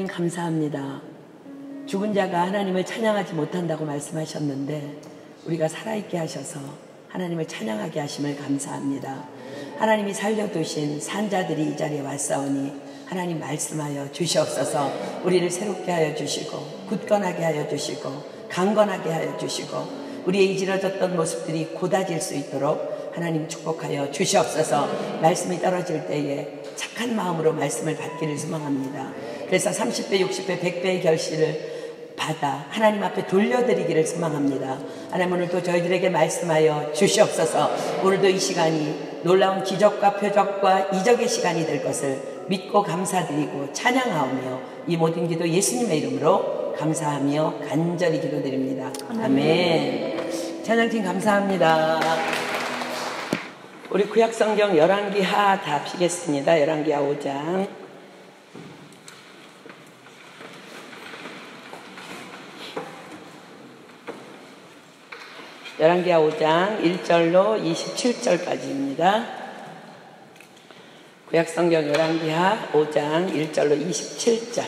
감사합니다. 죽은 자가 하나님을 찬양하지 못한다고 말씀하셨는데 우리가 살아있게 하셔서 하나님을 찬양하게 하심을 감사합니다. 하나님이 살려두신 산자들이 이 자리에 왔사오니 하나님 말씀하여 주시옵소서. 우리를 새롭게 하여 주시고 굳건하게 하여 주시고 강건하게 하여 주시고 우리의 이지러졌던 모습들이 곧아질 수 있도록 하나님 축복하여 주시옵소서. 말씀이 떨어질 때에 착한 마음으로 말씀을 받기를 소망합니다. 그래서 30배, 60배, 100배의 결실을 받아 하나님 앞에 돌려드리기를 소망합니다. 하나님 오늘도 저희들에게 말씀하여 주시옵소서. 오늘도 이 시간이 놀라운 기적과 표적과 이적의 시간이 될 것을 믿고 감사드리고 찬양하오며 이 모든 기도 예수님의 이름으로 감사하며 간절히 기도드립니다. 아멘. 찬양팀 감사합니다. 우리 구약성경 열왕기하 다 피겠습니다. 열왕기하 5장. 열왕기하 5장 1절로 27절까지입니다. 구약성경 열왕기하 5장 1절로 27절.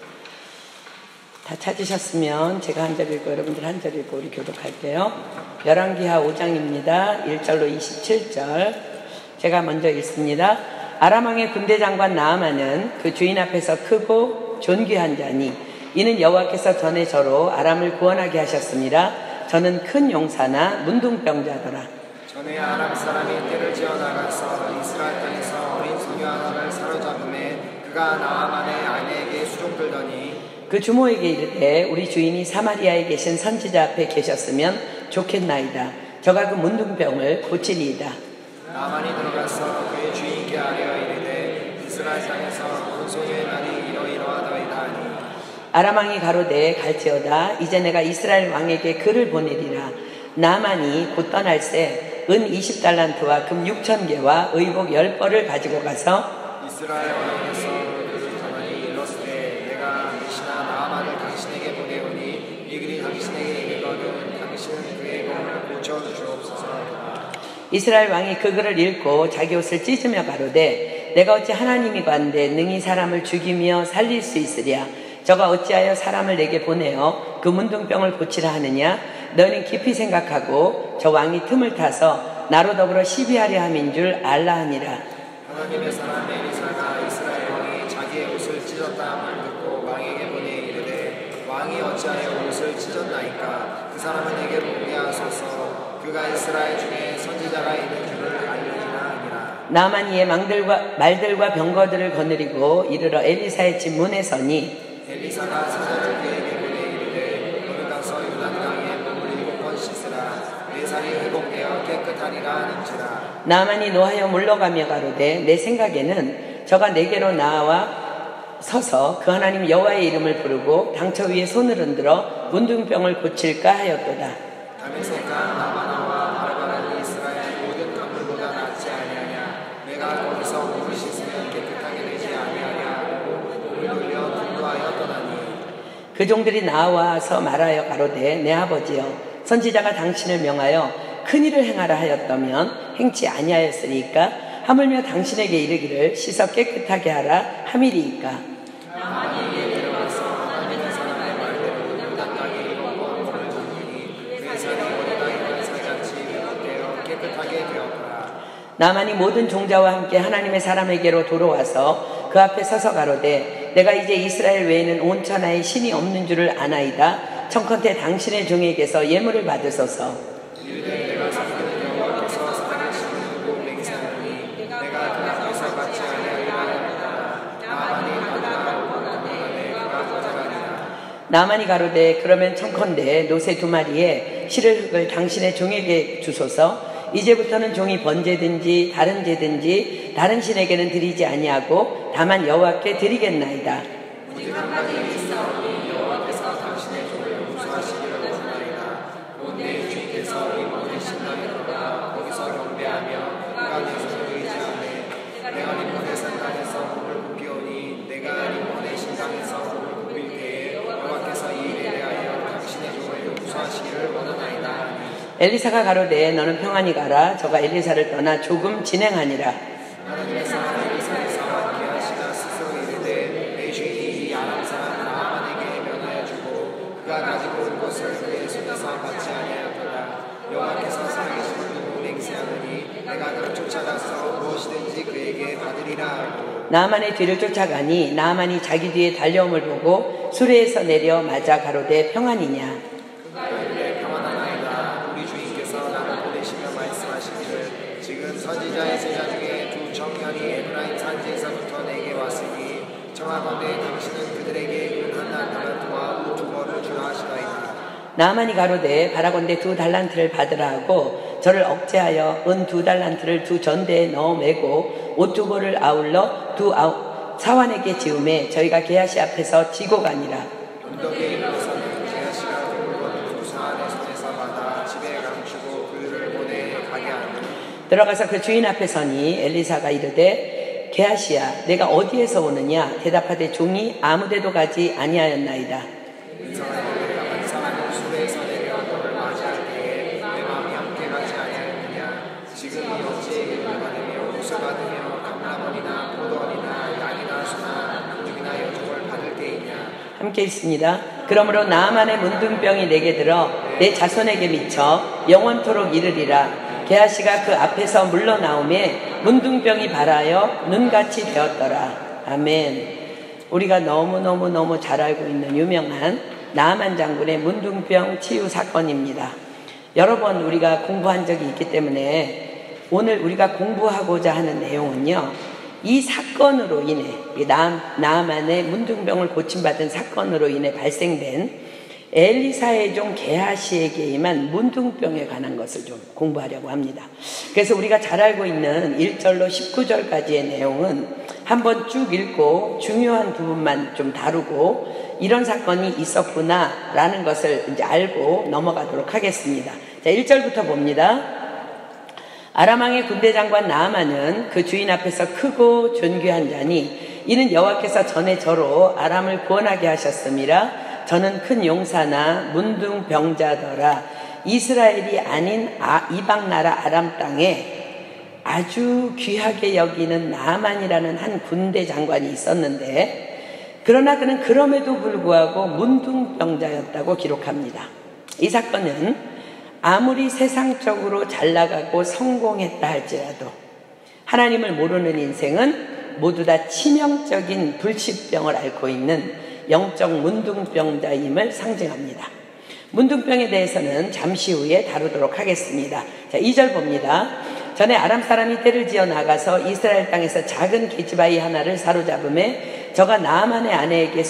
다 찾으셨으면 제가 한 절 읽고 여러분들 한 절 읽고 우리 교독할게요. 열왕기하 5장입니다. 1절로 27절. 제가 먼저 읽습니다. 아람 왕의 군대 장관 나아만은 그 주인 앞에서 크고 존귀한 자니 이는 여호와께서 전에 저로 아람을 구원하게 하셨습니다. 저는 큰 용사나 문둥병자더라. 전에 아람 사람이 떼를 지어 나가서 이스라엘 땅에서 어린 소녀 하나를 사로잡음에 그가 나아만의 아내에게 수종들더니 그 주모에게 이르되 우리 주인이 사마리아에 계신 선지자 앞에 계셨으면 좋겠나이다. 저가 그 문둥병을 고치리이다. 나아만이 들어가서 그의 주인께 아뢰어 이르되 이스라엘 땅에서 어린 소녀의 말이 이러이러하더이다 하니 아람 왕이 가로되 갈지어다. 이제 내가 이스라엘 왕에게 글을 보내리라. 나아만이 곧 떠날새 은 20달란트와 금 6,000개와 의복 10벌을 가지고 가서 이스라엘 왕에게서 그를 전하니 일렀으되 내가 대신하 나아만을 당신에게 보내오니 이 글이 당신에게 이르거든 당신은 그의 몸을 고쳐주옵소서. 이스라엘 왕이 그 글을 읽고 자기 옷을 찢으며 가로되 내가 어찌 하나님이건대 능히 사람을 죽이며 살릴 수 있으랴. 저가 어찌하여 사람을 내게 보내어 그 문둥병을 고치라 하느냐. 너는 깊이 생각하고 저 왕이 틈을 타서 나로 더불어 시비하려 함인 줄 알라 하니라. 하나님의 사람 엘리사가 이스라엘 왕이 자기의 옷을 찢었다함을 듣고 왕에게 보내 이르되 왕이 어찌하여 옷을 찢었나이까. 그 사람을 내게 보게 하소서. 그가 이스라엘 중에 선지자가 있는 줄을 알려주라 하니라. 나아만이 이에 말들과 병거들을 거느리고 이르러 엘리사의 집 문에 서니 엘리사가 사자를 그에게 보내 이르되 너는 가서 요단강에 몸을 7번 씻으라. 내 살이 회복되어 깨끗하리라 하는지라. 나아만이 노하여 물러가며 가로되 내 생각에는 저가 내게로 나와 서서 그 하나님 여호와의 이름을 부르고 당처 위에 손을 흔들어 문둥병을 고칠까 하였도다. 다메섹과 나바나와 바르바라는 이스라엘 모든 강물보다 낫지 아니하냐. 내가 거기서 몸을 씻으면 깨끗하게 되지 아니하냐. 몸을 돌려 분노하여 떠나니 그 종들이 나와서 말하여 가로되 내 아버지여 선지자가 당신을 명하여 큰일을 행하라 하였다면 행치 아니하였으리이까. 하물며 당신에게 이르기를 씻어 깨끗하게 하라 함이리이까. 나만이 내려와서 하나님의 사람의 말대로 요단강에 7번 물을 줬더니 내 살이 어린아이와 살같이 회복되어 깨끗하게 되었더라. 나만이 모든 종자와 함께 하나님의 사람에게로 돌아와서 그 앞에 서서 가로되 내가 이제 이스라엘 외에는 온 천하에 신이 없는 줄을 아나이다. 청컨대 당신의 종에게서 예물을 받으소서. 이르되 내가 섬기는 여호와께서 살아계시는 곡맥이 사느니 내가 그 앞에서 받지 아니하리라 하였다. 나만이 받으라고 원하네 그가 가져가리라. 나만이 가로되 그러면 청컨대 노새 2마리에 실을 흙을 당신의 종에게 주소서. 이제부터는 종이 번제든지 다른 제든지 다른 신에게는 드리지 아니하고 다만 여호와께 드리겠나이다. 오직 한 가지 있사오니 여호와께서 당신의 종을 용서하시기를 원하나이다. 곧 내 주께서 이 모든 신당에다가 거기서 경배하며 그가 내 손을 의지하네. 내가 리몬의 산당에서 몸을 굽히오니 내가 리몬의 신당에서 몸을 굽힐 때에 여호와께서 이 일에 대하여 당신의 종을 용서하시기를 원하나이다. 엘리사가 가로되 너는 평안히 가라. 저가 엘리사를 떠나 조금 진행하니라. 하나님의 사람 엘리사에서 기하시가 스스로 이르되 내 주인이 이 아람 사람 그가 가지고 온 것을 그의 손에서 받지 아니하였도다. 여호와께서 살아계신 분으로 맹세하노니 내가 그를 쫓아가서 무엇이든지 그에게 받으리라 하고 나아만의 뒤를 쫓아가니 나아만이 자기 뒤에 달려옴을 보고 수레에서 내려 맞아 가로되 평안이냐. 그가 이르되 평안하나이다. 우리 주인께서 나를 보내시며 말씀하시기를 지금 선지자의 제자 중에 두 청년이 에브라임 산지에서부터 내게 왔으니 청하건대 당신은 그들에게 은 한 달란트와 옷 2벌을 주라 하시나이다. 나아만이 가로되 바라건대 2 달란트를 받으라 하고 저를 억제하여 은 2 달란트를 2 전대에 넣어 매고 옷 2벌을 아울러 2 사환에게 지음에 저희가 게하시 앞에서 지고 가니라. 언덕에 이르러서는 게하시가 그 물건을 2 사환의 손에서 받아 집에 감추고 그를 보내 가게 하니 들어가서 그 주인 앞에 서니 엘리사가 이르되 게하시야 내가 어디에서 오느냐. 대답하되 종이 아무데도 가지 아니하였나이다. 한 사람이 수레에서 내려 너를 맞이할 때에 내 마음이 함께 가지 아니하였느냐. 지금이 어찌 받으며 옷을 받으며 감람원이나 포도원이나 양이나 소나 공중이나 여종을 받을 때이냐. 함께 있습니다. 그러므로 나아만의 문둥병이 내게 들어 내 자손에게 미쳐 영원토록 이르리라. 게하시가 그 앞에서 물러나오매 문둥병이 발하여 눈같이 되었더라. 아멘. 우리가 너무 잘 알고 있는 유명한 나아만 장군의 문둥병 치유 사건입니다. 여러 번 우리가 공부한 적이 있기 때문에 오늘 우리가 공부하고자 하는 내용은요, 이 사건으로 인해 나아만의 문둥병을 고침받은 사건으로 인해 발생된 엘리사의 종 게하시에게 임한 문둥병에 관한 것을 좀 공부하려고 합니다. 그래서 우리가 잘 알고 있는 1절로 19절까지의 내용은 한번 쭉 읽고 중요한 부분만 좀 다루고 이런 사건이 있었구나 라는 것을 이제 알고 넘어가도록 하겠습니다. 자, 1절부터 봅니다. 아람왕의 군대 장관 나아만은 그 주인 앞에서 크고 존귀한 자니 이는 여호와께서 전에 저로 아람을 구원하게 하셨음이라. 저는 큰 용사나 문둥병자더라. 이스라엘이 아닌 이방 나라 아람 땅에 아주 귀하게 여기는 나아만이라는 한 군대 장관이 있었는데 그러나 그는 그럼에도 불구하고 문둥병자였다고 기록합니다. 이 사건은 아무리 세상적으로 잘 나가고 성공했다 할지라도 하나님을 모르는 인생은 모두 다 치명적인 불치병을 앓고 있는 영적 문둥병자임을 상징합니다. 문둥병에 대해서는 잠시 후에 다루도록 하겠습니다. 자, 2절 봅니다. 전에 아람 사람이 떼를 지어 나가서 이스라엘 땅에서 작은 계집아이 하나를 사로잡음에 저가 나아만의 아내에게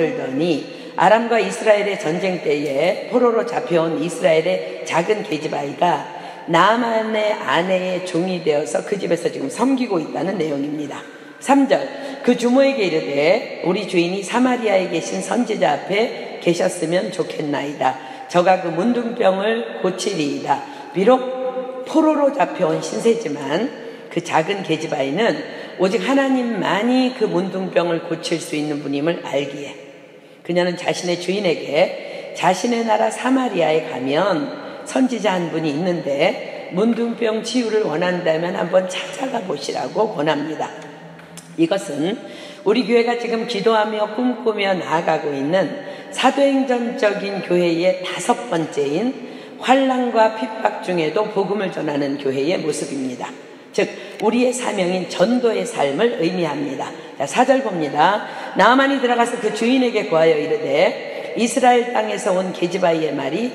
수종들더니 아람과 이스라엘의 전쟁 때에 포로로 잡혀온 이스라엘의 작은 계집아이가 나아만의 아내의 종이 되어서 그 집에서 지금 섬기고 있다는 내용입니다. 3절 그 주모에게 이르되 우리 주인이 사마리아에 계신 선지자 앞에 계셨으면 좋겠나이다. 저가 그 문둥병을 고치리이다. 비록 포로로 잡혀온 신세지만 그 작은 계집아이는 오직 하나님만이 그 문둥병을 고칠 수 있는 분임을 알기에 그녀는 자신의 주인에게 자신의 나라 사마리아에 가면 선지자 한 분이 있는데 문둥병 치유를 원한다면 한번 찾아가 보시라고 권합니다. 이것은 우리 교회가 지금 기도하며 꿈꾸며 나아가고 있는 사도행전적인 교회의 5번째인 환난과 핍박 중에도 복음을 전하는 교회의 모습입니다. 즉 우리의 사명인 전도의 삶을 의미합니다. 자, 4절 봅니다. 나아만이 들어가서 그 주인에게 구하여 이르되 이스라엘 땅에서 온 계집아이의 말이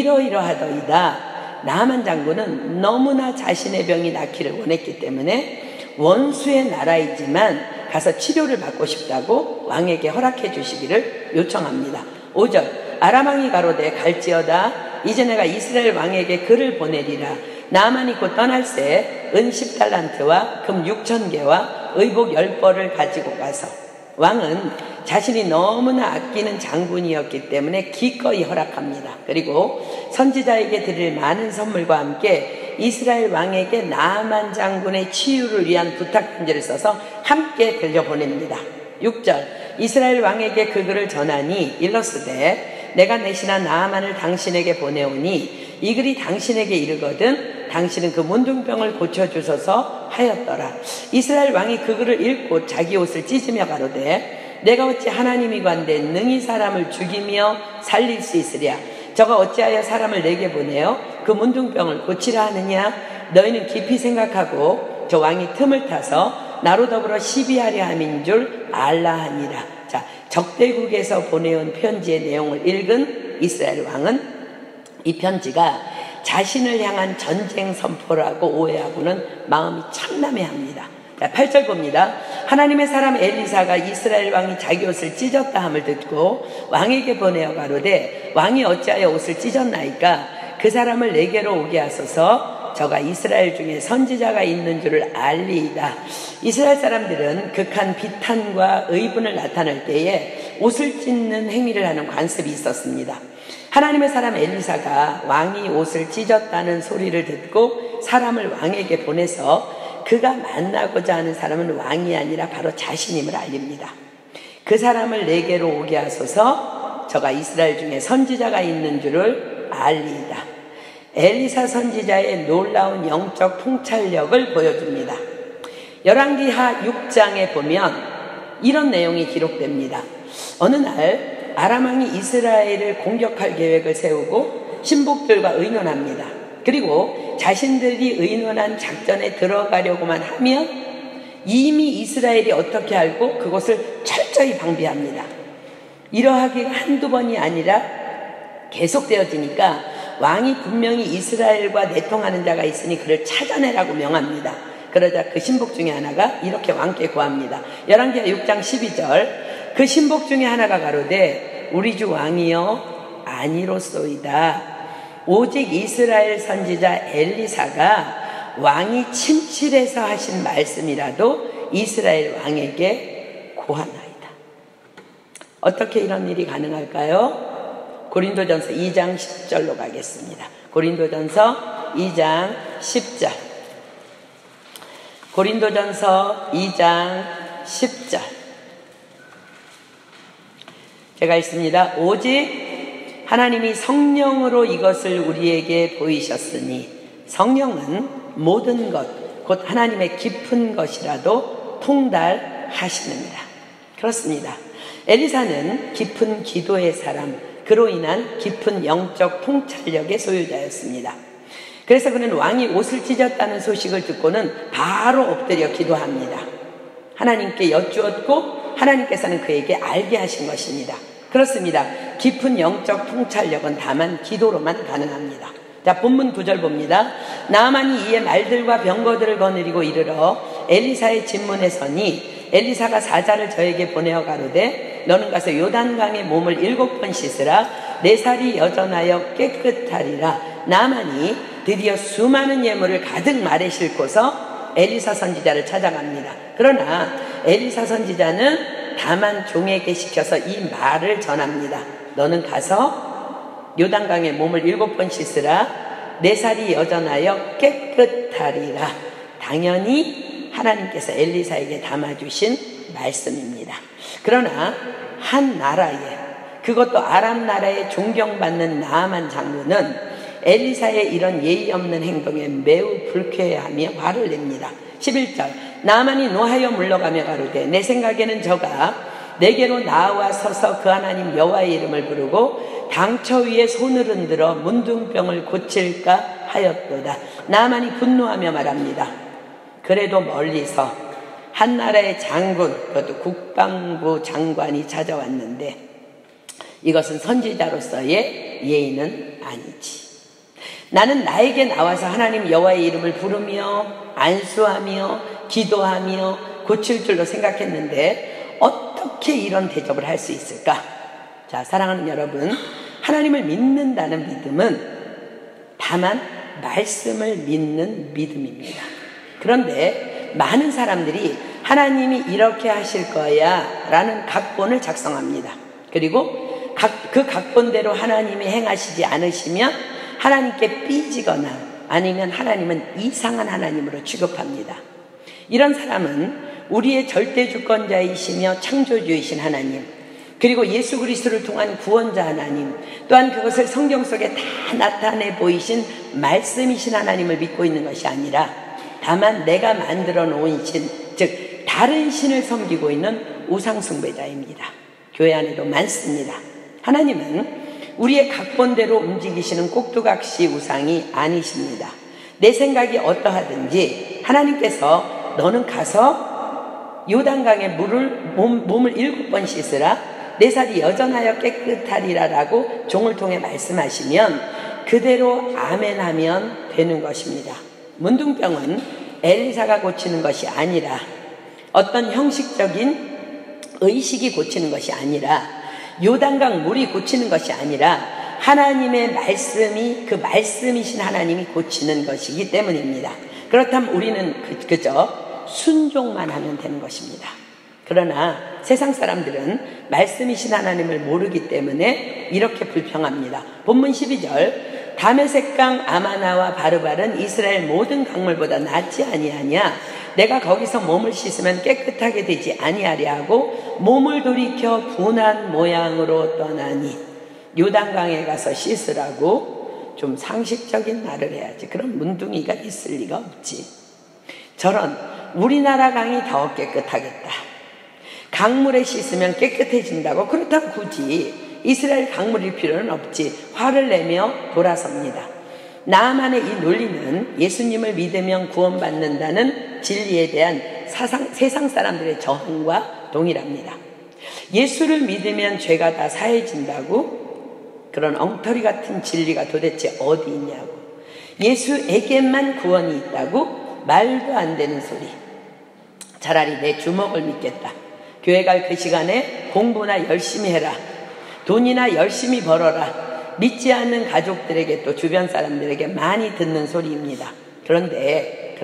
이러이러하더이다. 나아만 장군은 너무나 자신의 병이 낫기를 원했기 때문에 원수의 나라이지만 가서 치료를 받고 싶다고 왕에게 허락해 주시기를 요청합니다. 5절 아람 왕이 가로되 갈지어다. 이제 내가 이스라엘 왕에게 글을 보내리라. 나아만이 곧 떠날새 은 10달란트와 금 6,000개와 의복 10벌을 가지고 가서 왕은 자신이 너무나 아끼는 장군이었기 때문에 기꺼이 허락합니다. 그리고 선지자에게 드릴 많은 선물과 함께 이스라엘 왕에게 나아만 장군의 치유를 위한 부탁 편지를 써서 함께 들려보냅니다. 6절 이스라엘 왕에게 그 글을 전하니 일러스되 내가 내신한 나아만을 당신에게 보내오니 이 글이 당신에게 이르거든 당신은 그 문둥병을 고쳐주소서 하였더라. 이스라엘 왕이 그 글을 읽고 자기 옷을 찢으며 가로되 내가 어찌 하나님이건대 능히 사람을 죽이며 살릴 수 있으랴. 저가 어찌하여 사람을 내게 보내어 그 문둥병을 고치라 하느냐. 너희는 깊이 생각하고 저 왕이 틈을 타서 나로 더불어 시비하려 함인 줄 알라 하니라. 자, 적대국에서 보내온 편지의 내용을 읽은 이스라엘 왕은 이 편지가 자신을 향한 전쟁 선포라고 오해하고는 마음이 참담해합니다. 8절 봅니다. 하나님의 사람 엘리사가 이스라엘 왕이 자기 옷을 찢었다 함을 듣고 왕에게 보내어 가로되 왕이 어찌하여 옷을 찢었나이까. 그 사람을 내게로 오게 하소서. 저가 이스라엘 중에 선지자가 있는 줄을 알리이다. 이스라엘 사람들은 극한 비탄과 의분을 나타낼 때에 옷을 찢는 행위를 하는 관습이 있었습니다. 하나님의 사람 엘리사가 왕이 옷을 찢었다는 소리를 듣고 사람을 왕에게 보내서 그가 만나고자 하는 사람은 왕이 아니라 바로 자신임을 알립니다. 그 사람을 내게로 오게 하소서. 저가 이스라엘 중에 선지자가 있는 줄을 알리이다. 엘리사 선지자의 놀라운 영적 통찰력을 보여줍니다. 열왕기하 6장에 보면 이런 내용이 기록됩니다. 어느 날 아람 왕이 이스라엘을 공격할 계획을 세우고 신복들과 의논합니다. 그리고 자신들이 의논한 작전에 들어가려고만 하면 이미 이스라엘이 어떻게 알고 그것을 철저히 방비합니다. 이러하기가 한두 번이 아니라 계속되어지니까 왕이 분명히 이스라엘과 내통하는 자가 있으니 그를 찾아내라고 명합니다. 그러자 그 신복 중에 하나가 이렇게 왕께 고합니다. 열왕기하 6장 12절. 그 신복 중에 하나가 가로되 우리 주 왕이여 아니로소이다. 오직 이스라엘 선지자 엘리사가 왕이 침실에서 하신 말씀이라도 이스라엘 왕에게 고하나이다. 어떻게 이런 일이 가능할까요? 고린도전서 2장 10절로 가겠습니다. 고린도전서 2장 10절. 고린도전서 2장 10절. 제가 읽습니다. 오직 하나님이 성령으로 이것을 우리에게 보이셨으니 성령은 모든 것, 곧 하나님의 깊은 것이라도 통달하시느니라. 그렇습니다. 엘리사는 깊은 기도의 사람, 그로 인한 깊은 영적 통찰력의 소유자였습니다. 그래서 그는 왕이 옷을 찢었다는 소식을 듣고는 바로 엎드려 기도합니다. 하나님께 여쭈었고 하나님께서는 그에게 알게 하신 것입니다. 그렇습니다. 깊은 영적 통찰력은 다만 기도로만 가능합니다. 자, 본문 9절 봅니다. 나아만이 이에 말들과 병거들을 거느리고 이르러 엘리사의 진문에 서니 엘리사가 사자를 저에게 보내어 가로되 너는 가서 요단강에 몸을 7번 씻으라. 내 살이 여전하여 깨끗하리라. 나아만이 드디어 수많은 예물을 가득 말에 싣고서 엘리사 선지자를 찾아갑니다. 그러나 엘리사 선지자는 다만 종에게 시켜서 이 말을 전합니다. 너는 가서 요단강에 몸을 7번 씻으라. 내 살이 여전하여 깨끗하리라. 당연히 하나님께서 엘리사에게 담아주신 말씀입니다. 그러나 한 나라에, 그것도 아람 나라에 존경받는 나아만 장군은 엘리사의 이런 예의 없는 행동에 매우 불쾌해하며 화를 냅니다. 11절. 나아만이 노하여 물러가며 가로되 내 생각에는 저가 내게로 나와 서서 그 하나님 여호와의 이름을 부르고 당처 위에 손을 흔들어 문둥병을 고칠까 하였도다. 나아만이 분노하며 말합니다. 그래도 멀리서 한 나라의 장군, 그것도 국방부 장관이 찾아왔는데 이것은 선지자로서의 예의는 아니지. 나는 나에게 나와서 하나님 여호와의 이름을 부르며 안수하며 기도하며 고칠 줄로 생각했는데 어떻게 이런 대접을 할 수 있을까? 자, 사랑하는 여러분, 하나님을 믿는다는 믿음은 다만 말씀을 믿는 믿음입니다. 그런데 많은 사람들이 하나님이 이렇게 하실 거야 라는 각본을 작성합니다. 그리고 그 각본대로 하나님이 행하시지 않으시면 하나님께 삐지거나 아니면 하나님은 이상한 하나님으로 취급합니다. 이런 사람은 우리의 절대 주권자이시며 창조주이신 하나님, 그리고 예수 그리스도를 통한 구원자 하나님, 또한 그것을 성경 속에 다 나타내 보이신 말씀이신 하나님을 믿고 있는 것이 아니라 다만 내가 만들어 놓은 신, 즉 다른 신을 섬기고 있는 우상숭배자입니다. 교회 안에도 많습니다. 하나님은 우리의 각본대로 움직이시는 꼭두각시 우상이 아니십니다. 내 생각이 어떠하든지 하나님께서 너는 가서 요단강에 몸을 7번 씻으라, 내 살이 여전하여 깨끗하리라 라고 종을 통해 말씀하시면 그대로 아멘하면 되는 것입니다. 문둥병은 엘리사가 고치는 것이 아니라, 어떤 형식적인 의식이 고치는 것이 아니라, 요단강 물이 고치는 것이 아니라 하나님의 말씀이, 그 말씀이신 하나님이 고치는 것이기 때문입니다. 그렇다면 우리는 그저 순종만 하면 되는 것입니다. 그러나 세상 사람들은 말씀이신 하나님을 모르기 때문에 이렇게 불평합니다. 본문 12절, 다메섹강 아마나와 바르발은 이스라엘 모든 강물보다 낫지 아니하냐? 내가 거기서 몸을 씻으면 깨끗하게 되지 아니하리 하고 몸을 돌이켜 분한 모양으로 떠나니, 요단강에 가서 씻으라고 좀 상식적인 말을 해야지. 그런 문둥이가 있을 리가 없지. 저런 우리나라 강이 더 깨끗하겠다, 강물에 씻으면 깨끗해진다고, 그렇다고 굳이 이스라엘 강물일 필요는 없지. 화를 내며 돌아섭니다. 나만의 이 논리는 예수님을 믿으면 구원받는다는 진리에 대한 세상 사람들의 저항과 동일합니다. 예수를 믿으면 죄가 다 사해진다고, 그런 엉터리 같은 진리가 도대체 어디 있냐고, 예수에게만 구원이 있다고, 말도 안 되는 소리. 차라리 내 주먹을 믿겠다, 교회 갈 그 시간에 공부나 열심히 해라, 돈이나 열심히 벌어라, 믿지 않는 가족들에게 또 주변 사람들에게 많이 듣는 소리입니다. 그런데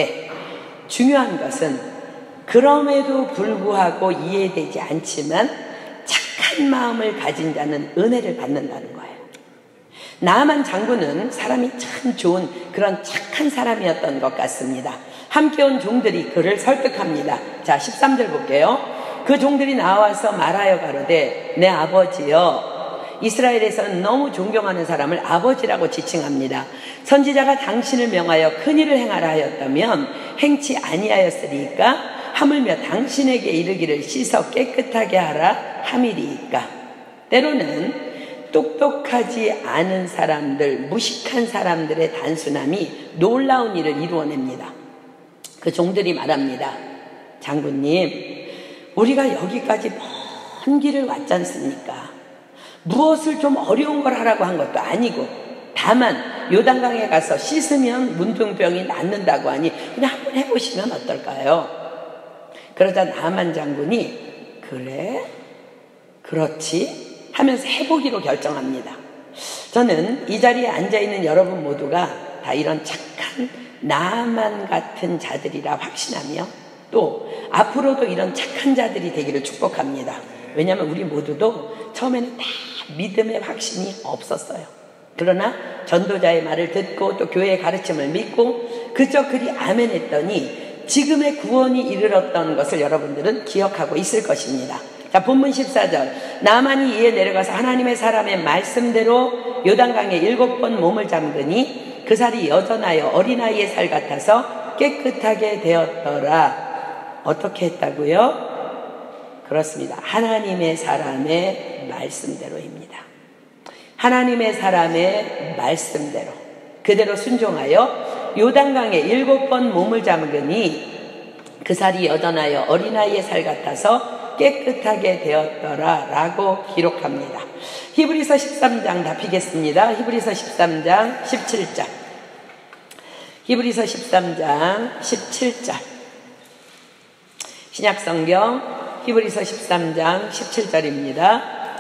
중요한 것은 그럼에도 불구하고 이해되지 않지만 착한 마음을 가진 자는 은혜를 받는다는 거예요. 나아만 장군은 사람이 참 좋은 그런 착한 사람이었던 것 같습니다. 함께 온 종들이 그를 설득합니다. 자, 13절 볼게요. 그 종들이 나와서 말하여 가로되, 내 아버지여, 이스라엘에서는 너무 존경하는 사람을 아버지라고 지칭합니다. 선지자가 당신을 명하여 큰일을 행하라 하였다면 행치 아니하였으리까? 하물며 당신에게 이르기를 씻어 깨끗하게 하라 함이리이까? 때로는 똑똑하지 않은 사람들, 무식한 사람들의 단순함이 놀라운 일을 이루어냅니다. 그 종들이 말합니다. 장군님, 우리가 여기까지 먼 길을 왔지 않습니까? 무엇을 좀 어려운 걸 하라고 한 것도 아니고, 다만 요단강에 가서 씻으면 문둥병이 낫는다고 하니 그냥 한번 해보시면 어떨까요? 그러자 나만 장군이 그래? 그렇지? 하면서 해보기로 결정합니다. 저는 이 자리에 앉아있는 여러분 모두가 다 이런 착한 나만 같은 자들이라 확신하며, 또 앞으로도 이런 착한 자들이 되기를 축복합니다. 왜냐하면 우리 모두도 처음에는 다 믿음의 확신이 없었어요. 그러나 전도자의 말을 듣고 또 교회의 가르침을 믿고 그저 그리 아멘했더니 지금의 구원이 이르렀던 것을 여러분들은 기억하고 있을 것입니다. 자, 본문 14절. 나만이 이에 내려가서 하나님의 사람의 말씀대로 요단강에 7번 몸을 잠그니 그 살이 여전하여 어린아이의 살 같아서 깨끗하게 되었더라. 어떻게 했다고요? 그렇습니다. 하나님의 사람의 말씀대로입니다. 하나님의 사람의 말씀대로 그대로 순종하여 요단강에 7번 몸을 잠그니 그 살이 여전하여 어린아이의 살 같아서 깨끗하게 되었더라 라고 기록합니다. 히브리서 13장 다 피겠습니다. 히브리서 13장 17절. 히브리서 13장 17절. 신약성경 히브리서 13장 17절입니다.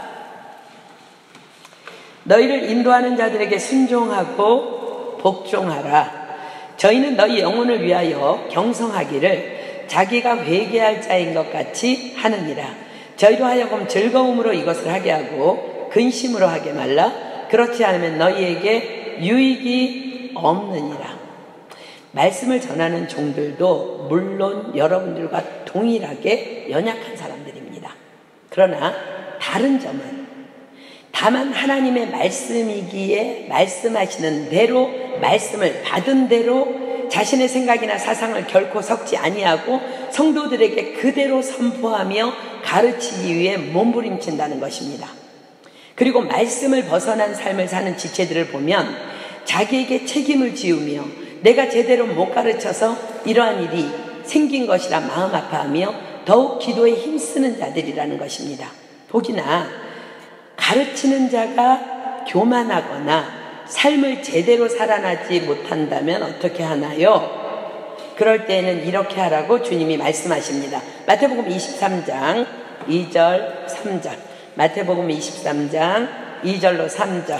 너희를 인도하는 자들에게 순종하고 복종하라. 저희는 너희 영혼을 위하여 경성하기를 자기가 회개할 자인 것 같이 하느니라. 저희로 하여금 즐거움으로 이것을 하게 하고 근심으로 하게 말라. 그렇지 않으면 너희에게 유익이 없느니라. 말씀을 전하는 종들도 물론 여러분들과 동일하게 연약한 사람들입니다. 그러나 다른 점은 다만 하나님의 말씀이기에 말씀하시는 대로, 말씀을 받은 대로 자신의 생각이나 사상을 결코 섞지 아니하고 성도들에게 그대로 선포하며 가르치기 위해 몸부림친다는 것입니다. 그리고 말씀을 벗어난 삶을 사는 지체들을 보면 자기에게 책임을 지우며 내가 제대로 못 가르쳐서 이러한 일이 생긴 것이라 마음 아파하며 더욱 기도에 힘쓰는 자들이라는 것입니다. 혹이나 가르치는 자가 교만하거나 삶을 제대로 살아나지 못한다면 어떻게 하나요? 그럴 때에는 이렇게 하라고 주님이 말씀하십니다. 마태복음 23장 2절 3절. 마태복음 23장 2절로 3절.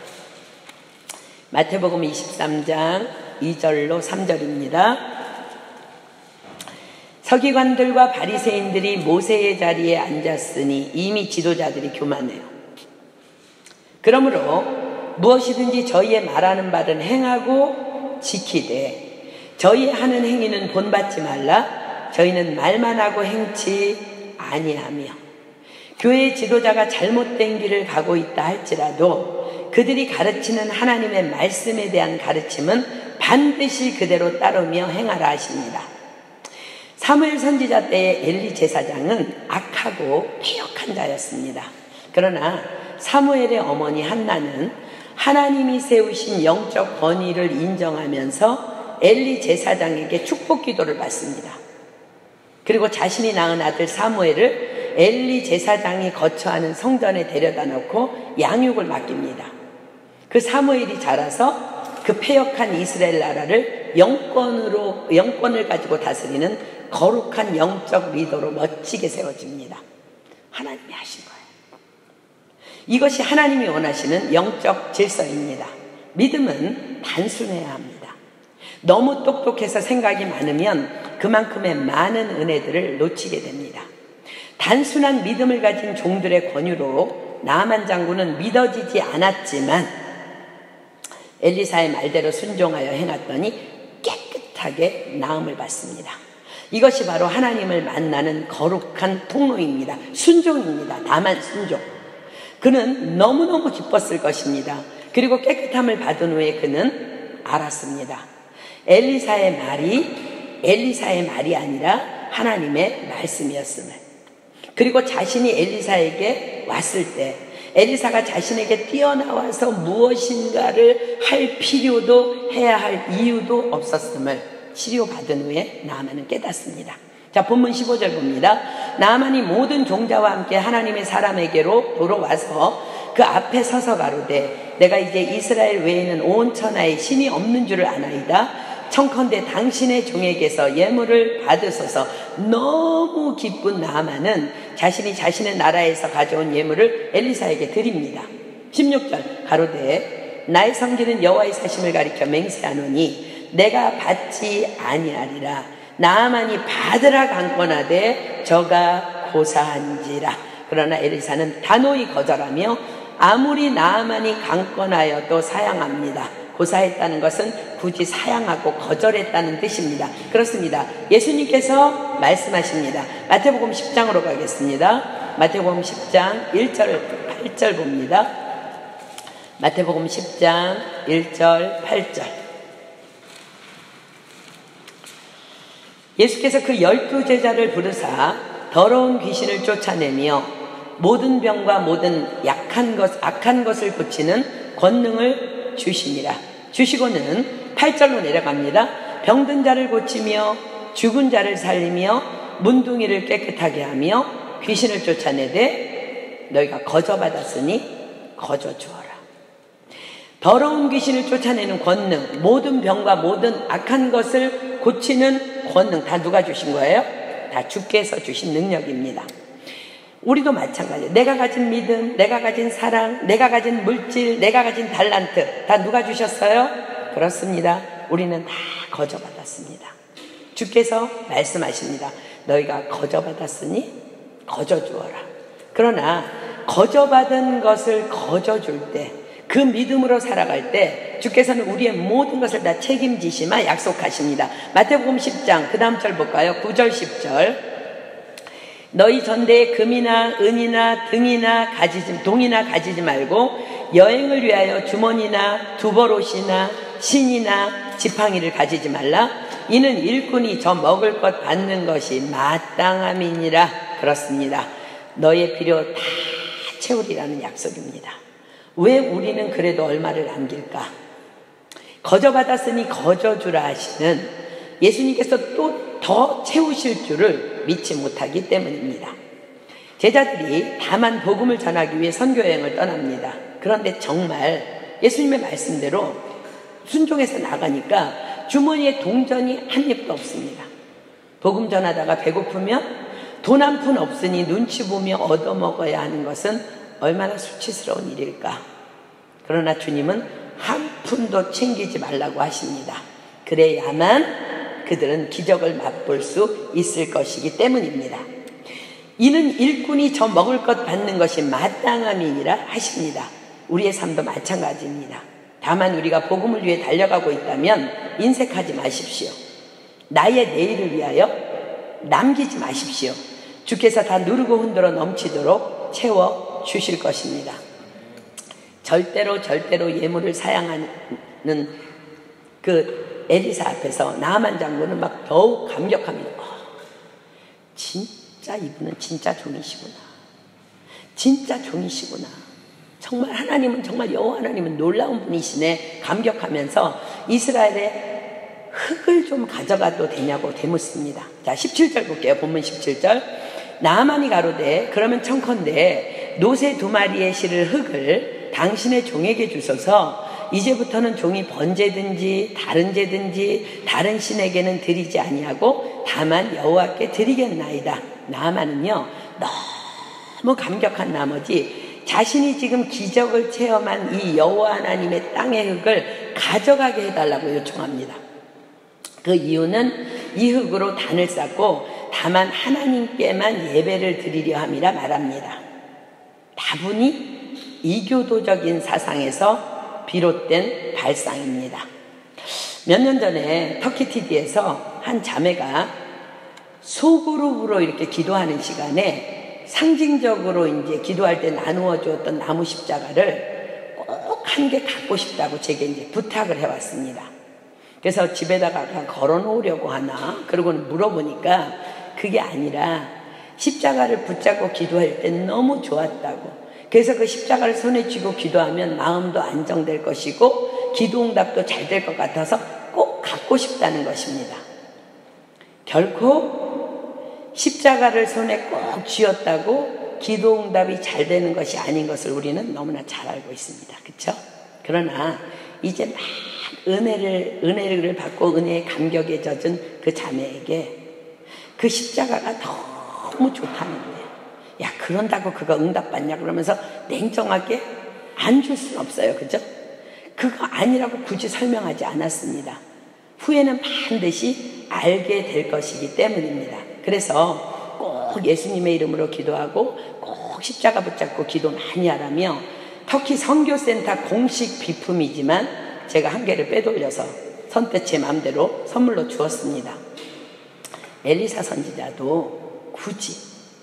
마태복음 23장 2절로 3절입니다. 서기관들과 바리새인들이 모세의 자리에 앉았으니 이미 지도자들이 교만해요. 그러므로 무엇이든지 저희의 말하는 바를 행하고 지키되 저희의 하는 행위는 본받지 말라. 저희는 말만 하고 행치 아니하며 교회의 지도자가 잘못된 길을 가고 있다 할지라도 그들이 가르치는 하나님의 말씀에 대한 가르침은 반드시 그대로 따르며 행하라 하십니다. 사무엘 선지자 때의 엘리 제사장은 악하고 패역한 자였습니다. 그러나 사무엘의 어머니 한나는 하나님이 세우신 영적 권위를 인정하면서 엘리 제사장에게 축복 기도를 받습니다. 그리고 자신이 낳은 아들 사무엘을 엘리 제사장이 거처하는 성전에 데려다 놓고 양육을 맡깁니다. 그 사무엘이 자라서 그 패역한 이스라엘 나라를 영권을 가지고 다스리는 거룩한 영적 리더로 멋지게 세워집니다. 하나님이 하신 거예요. 이것이 하나님이 원하시는 영적 질서입니다. 믿음은 단순해야 합니다. 너무 똑똑해서 생각이 많으면 그만큼의 많은 은혜들을 놓치게 됩니다. 단순한 믿음을 가진 종들의 권유로 나아만 장군은 믿어지지 않았지만 엘리사의 말대로 순종하여 행했더니 깨끗하게 나음을 받습니다. 이것이 바로 하나님을 만나는 거룩한 통로입니다. 순종입니다. 다만 순종. 그는 너무너무 기뻤을 것입니다. 그리고 깨끗함을 받은 후에 그는 알았습니다. 엘리사의 말이 아니라 하나님의 말씀이었음을. 그리고 자신이 엘리사에게 왔을 때 엘리사가 자신에게 뛰어나와서 무엇인가를 할 필요도 해야 할 이유도 없었음을 치료받은 후에 나아만은 깨닫습니다. 자, 본문 15절 봅니다. 나아만이 모든 종자와 함께 하나님의 사람에게로 돌아와서 그 앞에 서서 가로되 내가 이제 이스라엘 외에는 온 천하에 신이 없는 줄을 아나이다. 청컨대 당신의 종에게서 예물을 받으소서. 너무 기쁜 나아만은 자신이 자신의 나라에서 가져온 예물을 엘리사에게 드립니다. 16절 가로되 나의 성기는 여호와의 사심을 가리켜 맹세하노니 내가 받지 아니하리라. 나아만이 받으라 강권하되 저가 고사한지라. 그러나 엘리사는 단호히 거절하며 아무리 나아만이 강권하여도 사양합니다. 고사했다는 것은 굳이 사양하고 거절했다는 뜻입니다. 그렇습니다. 예수님께서 말씀하십니다. 마태복음 10장으로 가겠습니다. 마태복음 10장 1절 8절 봅니다. 마태복음 10장 1절 8절. 예수께서 그 12제자를 부르사 더러운 귀신을 쫓아내며 모든 병과 모든 악한 것을 고치는 권능을 주시니라. 주시고는 8절로 내려갑니다. 병든 자를 고치며 죽은 자를 살리며 문둥이를 깨끗하게 하며 귀신을 쫓아내되 너희가 거저받았으니 거저주어라. 더러운 귀신을 쫓아내는 권능, 모든 병과 모든 악한 것을 고치는 권능 다 누가 주신 거예요? 다 주께서 주신 능력입니다. 우리도 마찬가지예요. 내가 가진 믿음, 내가 가진 사랑, 내가 가진 물질, 내가 가진 달란트 다 누가 주셨어요? 그렇습니다. 우리는 다 거저받았습니다. 주께서 말씀하십니다. 너희가 거저받았으니 거저주어라. 그러나 거저받은 것을 거저줄 때, 그 믿음으로 살아갈 때 주께서는 우리의 모든 것을 다 책임지시마 약속하십니다. 마태복음 10장 그 다음 절 볼까요? 9절 10절. 너희 전대에 금이나 은이나 동이나 가지지 말고 여행을 위하여 주머니나 두벌옷이나 신이나 지팡이를 가지지 말라. 이는 일꾼이 저 먹을 것 받는 것이 마땅함이니라. 그렇습니다. 너의 필요 다 채우리라는 약속입니다. 왜 우리는 그래도 얼마를 남길까? 거저 받았으니 거저 주라 하시는 예수님께서 또 더 채우실 줄을 믿지 못하기 때문입니다. 제자들이 다만 복음을 전하기 위해 선교여행을 떠납니다. 그런데 정말 예수님의 말씀대로 순종해서 나가니까 주머니에 동전이 한 입도 없습니다. 복음 전하다가 배고프면 돈 한 푼 없으니 눈치 보며 얻어먹어야 하는 것은 얼마나 수치스러운 일일까. 그러나 주님은 한 푼도 챙기지 말라고 하십니다. 그래야만 그들은 기적을 맛볼 수 있을 것이기 때문입니다. 이는 일꾼이 저 먹을 것 받는 것이 마땅함이니라 하십니다. 우리의 삶도 마찬가지입니다. 다만 우리가 복음을 위해 달려가고 있다면 인색하지 마십시오. 나의 내일을 위하여 남기지 마십시오. 주께서 다 누르고 흔들어 넘치도록 채워 주실 것입니다. 절대로 예물을 사양하는 그 엘리사 앞에서 나만 장군은 막 더욱 감격합니다. 진짜 이분은 진짜 종이시구나. 진짜 종이시구나. 정말 하나님은 정말 여호와 하나님은 놀라운 분이시네. 감격하면서 이스라엘의 흙을 좀 가져가도 되냐고 되묻습니다. 자, 17절 볼게요. 본문 17절. 나아만이 가로되 그러면 청컨대 노새 2마리의 실을 흙을 당신의 종에게 주소서. 이제부터는 종이 번제든지 다른 제든지 다른 신에게는 드리지 아니하고 다만 여호와께 드리겠나이다. 나아만은요 너무 감격한 나머지 자신이 지금 기적을 체험한 이 여호와 하나님의 땅의 흙을 가져가게 해달라고 요청합니다. 그 이유는 이 흙으로 단을 쌓고 다만 하나님께만 예배를 드리려 함이라 말합니다. 다분히 이교도적인 사상에서 비롯된 발상입니다. 몇 년 전에 터키 TV에서 한 자매가 소그룹으로 이렇게 기도하는 시간에 상징적으로 이제 기도할 때 나누어 주었던 나무 십자가를 꼭 한 개 갖고 싶다고 제게 이제 부탁을 해왔습니다. 그래서 집에다가 걸어 놓으려고 하나? 그러고는 물어보니까 그게 아니라 십자가를 붙잡고 기도할 때 너무 좋았다고. 그래서 그 십자가를 손에 쥐고 기도하면 마음도 안정될 것이고 기도응답도 잘 될 것 같아서 꼭 갖고 싶다는 것입니다. 결코 십자가를 손에 꼭 쥐었다고 기도응답이 잘 되는 것이 아닌 것을 우리는 너무나 잘 알고 있습니다. 그렇죠? 그러나 이제 막 은혜를 받고 은혜의 감격에 젖은 그 자매에게 그 십자가가 너무 좋다는데 야, 그런다고 그거 응답받냐? 그러면서 냉정하게 안 줄 수는 없어요. 그죠? 그거 아니라고 굳이 설명하지 않았습니다. 후에는 반드시 알게 될 것이기 때문입니다. 그래서 꼭 예수님의 이름으로 기도하고 꼭 십자가 붙잡고 기도 많이 하라며 터키 선교센터 공식 비품이지만 제가 한 개를 빼돌려서 선뜻 제 마음대로 선물로 주었습니다. 엘리사 선지자도 굳이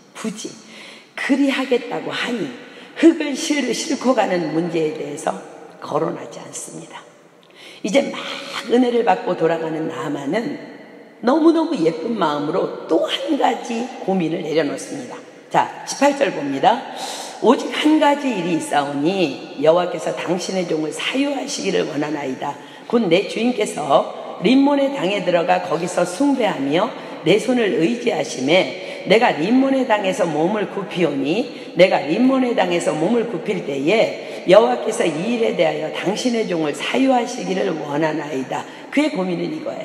그리하겠다고 하니 흙을 싣고 가는 문제에 대해서 거론하지 않습니다. 이제 막 은혜를 받고 돌아가는 나아만은 너무너무 예쁜 마음으로 또 한 가지 고민을 내려놓습니다. 자, 18절 봅니다. 오직 한 가지 일이 있사오니 여호와께서 당신의 종을 사유하시기를 원하나이다. 곧 내 주인께서 림몬의 당에 들어가 거기서 숭배하며 내 손을 의지하심에 내가 림몬의 당에서 몸을 굽히오니 내가 림몬의 당에서 몸을 굽힐 때에 여호와께서 이 일에 대하여 당신의 종을 사유하시기를 원하나이다. 그의 고민은 이거예요.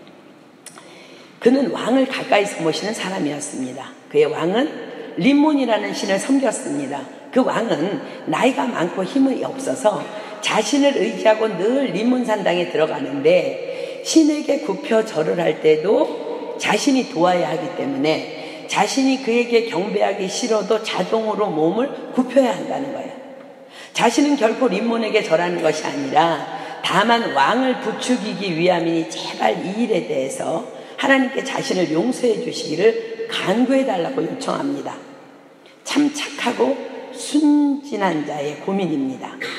그는 왕을 가까이서 모시는 사람이었습니다. 그의 왕은 림몬이라는 신을 섬겼습니다. 그 왕은 나이가 많고 힘이 없어서 자신을 의지하고 늘 림몬 산당에 들어가는데 신에게 굽혀 절을 할 때도 자신이 도와야 하기 때문에 자신이 그에게 경배하기 싫어도 자동으로 몸을 굽혀야 한다는 거예요. 자신은 결코 림몬에게 절하는 것이 아니라 다만 왕을 부추기기 위함이니 제발 이 일에 대해서 하나님께 자신을 용서해 주시기를 간구해 달라고 요청합니다. 참 착하고 순진한 자의 고민입니다.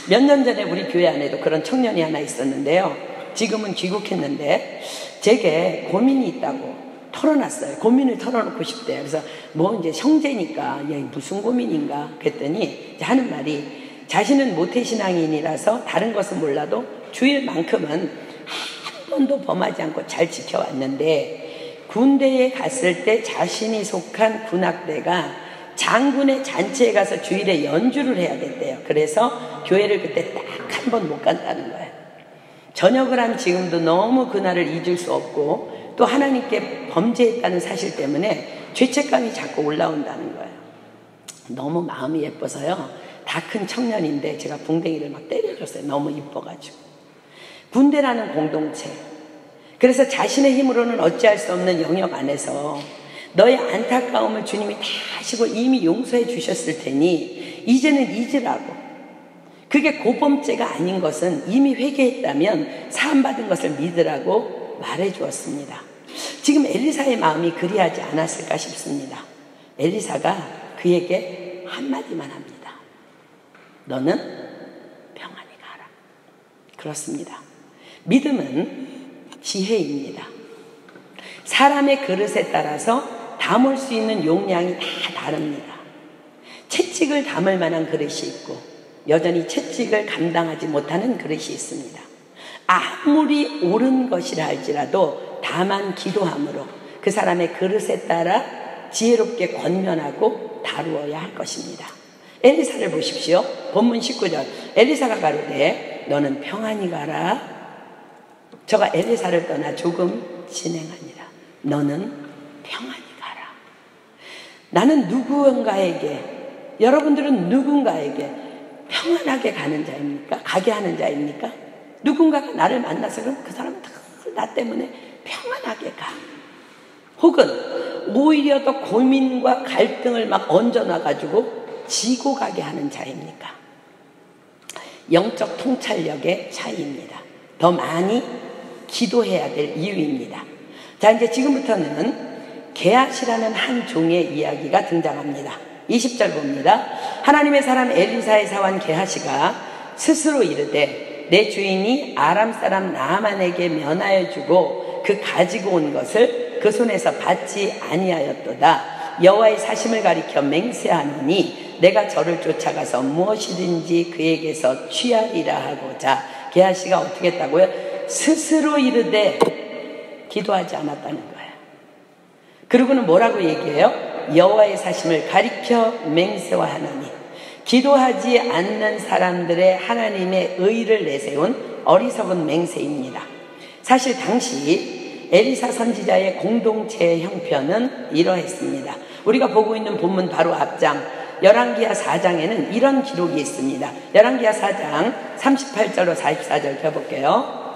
몇 년 전에 우리 교회 안에도 그런 청년이 하나 있었는데요. 지금은 귀국했는데 제게 고민이 있다고 털어놨어요. 고민을 털어놓고 싶대요. 그래서 뭐 이제 형제니까 무슨 고민인가 그랬더니 하는 말이, 자신은 모태신앙인이라서 다른 것은 몰라도 주일만큼은 한 번도 범하지 않고 잘 지켜왔는데, 군대에 갔을 때 자신이 속한 군악대가 장군의 잔치에 가서 주일에 연주를 해야 됐대요. 그래서 교회를 그때 딱 한 번 못 간다는 거예요. 전역을 한 지금도 너무 그날을 잊을 수 없고, 또 하나님께 범죄했다는 사실 때문에 죄책감이 자꾸 올라온다는 거예요. 너무 마음이 예뻐서요, 다 큰 청년인데 제가 붕댕이를 막 때려줬어요. 너무 이뻐가지고. 군대라는 공동체, 그래서 자신의 힘으로는 어찌할 수 없는 영역 안에서 너의 안타까움을 주님이 다 하시고 이미 용서해 주셨을 테니 이제는 잊으라고. 그게 고범죄가 아닌 것은 이미 회개했다면 사함받은 것을 믿으라고 말해 주었습니다. 지금 엘리사의 마음이 그리하지 않았을까 싶습니다. 엘리사가 그에게 한마디만 합니다. 너는 평안히 가라. 그렇습니다. 믿음은 지혜입니다. 사람의 그릇에 따라서 담을 수 있는 용량이 다 다릅니다. 채찍을 담을 만한 그릇이 있고 여전히 채찍을 감당하지 못하는 그릇이 있습니다. 아무리 옳은 것이라 할지라도 다만 기도함으로 그 사람의 그릇에 따라 지혜롭게 권면하고 다루어야 할 것입니다. 엘리사를 보십시오. 본문 19절. 엘리사가 가로되 너는 평안히 가라. 저가 엘리사를 떠나 조금 진행하니라. 너는 평안히 가라. 나는 누군가에게, 여러분들은 누군가에게 평안하게 가는 자입니까? 가게 하는 자입니까? 누군가가 나를 만나서 그럼 그 사람은 나 때문에 평안하게 가. 혹은 오히려 더 고민과 갈등을 막 얹어놔가지고 지고 가게 하는 자입니까? 영적 통찰력의 차이입니다. 더 많이 기도해야 될 이유입니다. 자, 이제 지금부터는 게하시라는 한 종의 이야기가 등장합니다. 20절 봅니다. 하나님의 사람 엘리사의 사환 게하시가 스스로 이르되 내 주인이 아람 사람 나아만에게 면하여 주고 그 가지고 온 것을 그 손에서 받지 아니하였도다. 여호와의 사심을 가리켜 맹세하노니 내가 저를 쫓아가서 무엇이든지 그에게서 취하리라 하고자. 게하시가 어떻게 했다고요? 스스로 이르되 기도하지 않았다는 거예요. 그리고는 뭐라고 얘기해요? 여호와의 사심을 가리켜 맹세하노니. 기도하지 않는 사람들의 하나님의 의를 내세운 어리석은 맹세입니다. 사실 당시 엘리사 선지자의 공동체의 형편은 이러했습니다. 우리가 보고 있는 본문 바로 앞장 열왕기하 4장에는 이런 기록이 있습니다. 열왕기하 4장 38절로 44절 펴볼게요.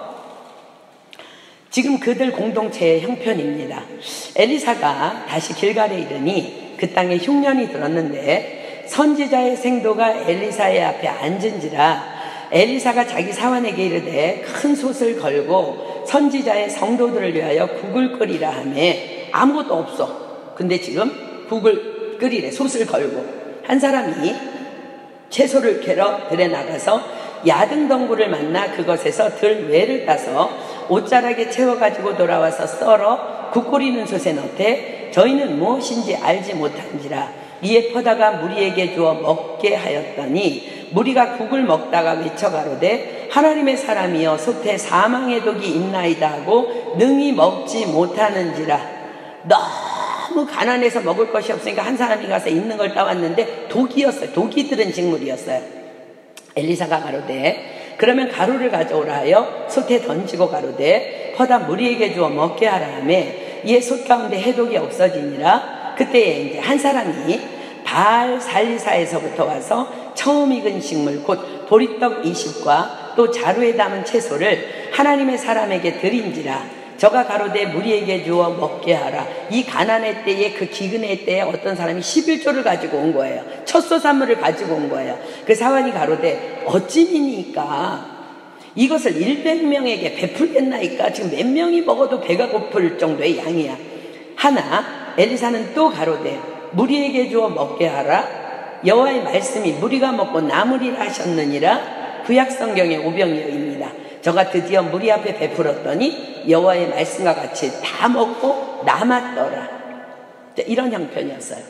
지금 그들 공동체의 형편입니다. 엘리사가 다시 길갈에 이르니 그 땅에 흉년이 들었는데 선지자의 생도가 엘리사의 앞에 앉은지라. 엘리사가 자기 사환에게 이르되 큰 솥을 걸고 선지자의 성도들을 위하여 국을 끓이라 하매 아무것도 없어. 근데 지금 국을 끓이래. 솥을 걸고. 한 사람이 채소를 캐러 들에 나가서 야등덩굴을 만나 그것에서 들외를 따서 옷자락에 채워가지고 돌아와서 썰어 국 끓이는 솥에 넣되 저희는 무엇인지 알지 못한지라. 이에 퍼다가 무리에게 주어 먹게 하였더니 무리가 국을 먹다가 외쳐가로되 하나님의 사람이여 솥에 사망의 독이 있나이다 하고 능히 먹지 못하는지라. 너무 가난해서 먹을 것이 없으니까 한 사람이 가서 있는 걸 따왔는데 독이었어요. 독이 들은 식물이었어요. 엘리사가 가로되 그러면 가루를 가져오라 하여 솥에 던지고 가로되 퍼다 무리에게 주어 먹게 하라 하매 이에 솥 가운데 해독이 없어지니라. 그때에 이제 한 사람이 바알 살리사에서부터 와서 처음 익은 식물 곧 보리떡 20과 또 자루에 담은 채소를 하나님의 사람에게 드린지라. 저가 가로되 무리에게 주어 먹게 하라. 이 가난의 때에 그 기근의 때에 어떤 사람이 11조를 가지고 온 거예요. 첫 소산물을 가지고 온 거예요. 그 사환이 가로되 어찌니까 이것을 100명에게 베풀겠나이까. 지금 몇 명이 먹어도 배가 고플 정도의 양이야. 하나 엘리사는 또 가로되 무리에게 주어 먹게 하라. 여호와의 말씀이 무리가 먹고 나무리라 하셨느니라. 구약 성경의 오병이어입니다. 저가 드디어 무리 앞에 베풀었더니 여호와의 말씀과 같이 다 먹고 남았더라. 이런 형편이었어요.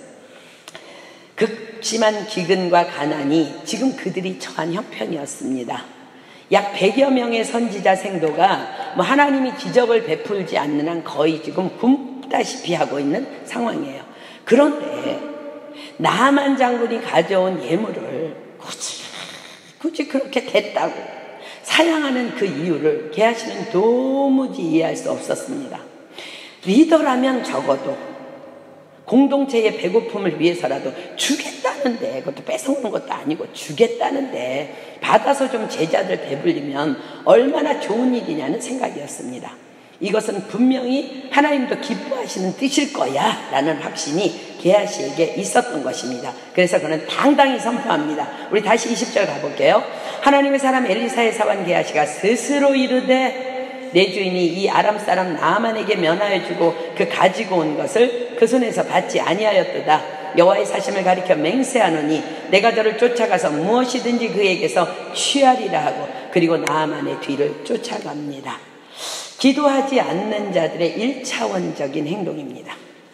극심한 기근과 가난이 지금 그들이 처한 형편이었습니다. 약 100여 명의 선지자 생도가 하나님이 기적을 베풀지 않는 한 거의 지금 굶다시피 하고 있는 상황이에요. 그런데 나만 장군이 가져온 예물을 굳이 그렇게 됐다고 사양하는 그 이유를 게하시는 도무지 이해할 수 없었습니다. 리더라면 적어도 공동체의 배고픔을 위해서라도 주겠다는데, 그것도 뺏어오는 것도 아니고 주겠다는데 받아서 좀 제자들 배불리면 얼마나 좋은 일이냐는 생각이었습니다. 이것은 분명히 하나님도 기뻐하시는 뜻일 거야 라는 확신이 게하시에게 있었던 것입니다. 그래서 그는 당당히 선포합니다. 우리 다시 20절 가볼게요. 하나님의 사람 엘리사의 사환 게하시가 스스로 이르되 내 주인이 이 아람 사람 나아만에게 면하여 주고 그 가지고 온 것을 그 손에서 받지 아니하였도다. 여호와의 사심을 가리켜 맹세하노니 내가 저를 쫓아가서 무엇이든지 그에게서 취하리라 하고 그리고 나아만의 뒤를 쫓아갑니다. 기도하지 않는 자들의 1차원적인 행동입니다.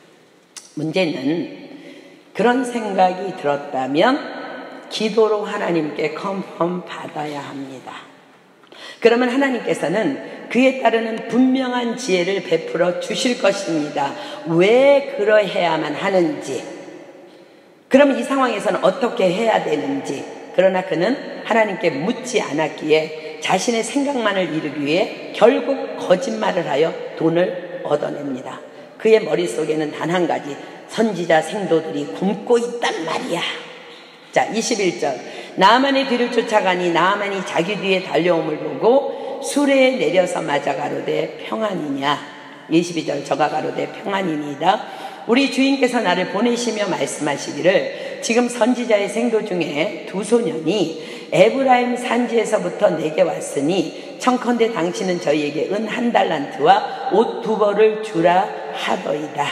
문제는 그런 생각이 들었다면 기도로 하나님께 컨펌 받아야 합니다. 그러면 하나님께서는 그에 따르는 분명한 지혜를 베풀어 주실 것입니다. 왜 그러해야만 하는지, 그럼 이 상황에서는 어떻게 해야 되는지. 그러나 그는 하나님께 묻지 않았기에 자신의 생각만을 이루기 위해 결국 거짓말을 하여 돈을 얻어냅니다. 그의 머릿속에는 단 한 가지, 선지자 생도들이 굶고 있단 말이야. 자, 21절. 나아만의 뒤를 쫓아가니 나아만이 자기 뒤에 달려옴을 보고 수레에 내려서 맞아 가로되 평안이냐. 22절. 저가 가로되 평안이니이다. 우리 주인께서 나를 보내시며 말씀하시기를 지금 선지자의 생도 중에 두 소년이 에브라임 산지에서부터 내게 왔으니 청컨대 당신은 저희에게 은 1달란트와 옷 2벌을 주라 하더이다.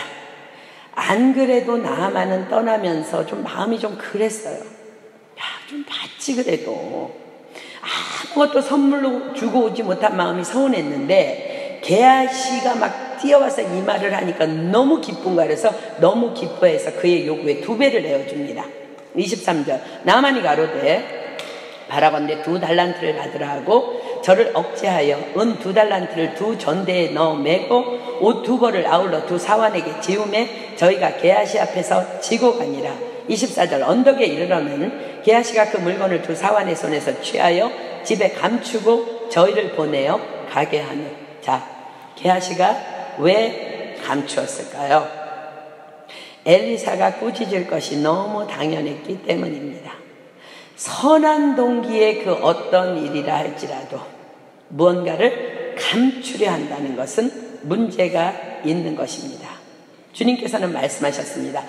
안 그래도 나아만은 떠나면서 좀 마음이 좀 그랬어요. 야, 좀 받지 그래도. 아무것도 선물로 주고 오지 못한 마음이 서운했는데 게하시가 막 뛰어와서 이 말을 하니까 너무 기쁜 거야. 그래서 너무 기뻐해서 그의 요구에 2배를 내어줍니다. 23절. 나아만이 가로되 바라건대 2달란트를 받으라 하고 저를 억제하여 은 2달란트를 2 전대에 넣어 매고 옷 2벌을 아울러 2 사환에게 지우매 저희가 게하시 앞에서 지고 가니라. 24절. 언덕에 이르러는 게하시가 그 물건을 2 사환의 손에서 취하여 집에 감추고 저희를 보내어 가게 하니. 자, 게하시가 왜 감추었을까요? 엘리사가 꾸짖을 것이 너무 당연했기 때문입니다. 선한 동기의 그 어떤 일이라 할지라도 무언가를 감추려 한다는 것은 문제가 있는 것입니다. 주님께서는 말씀하셨습니다.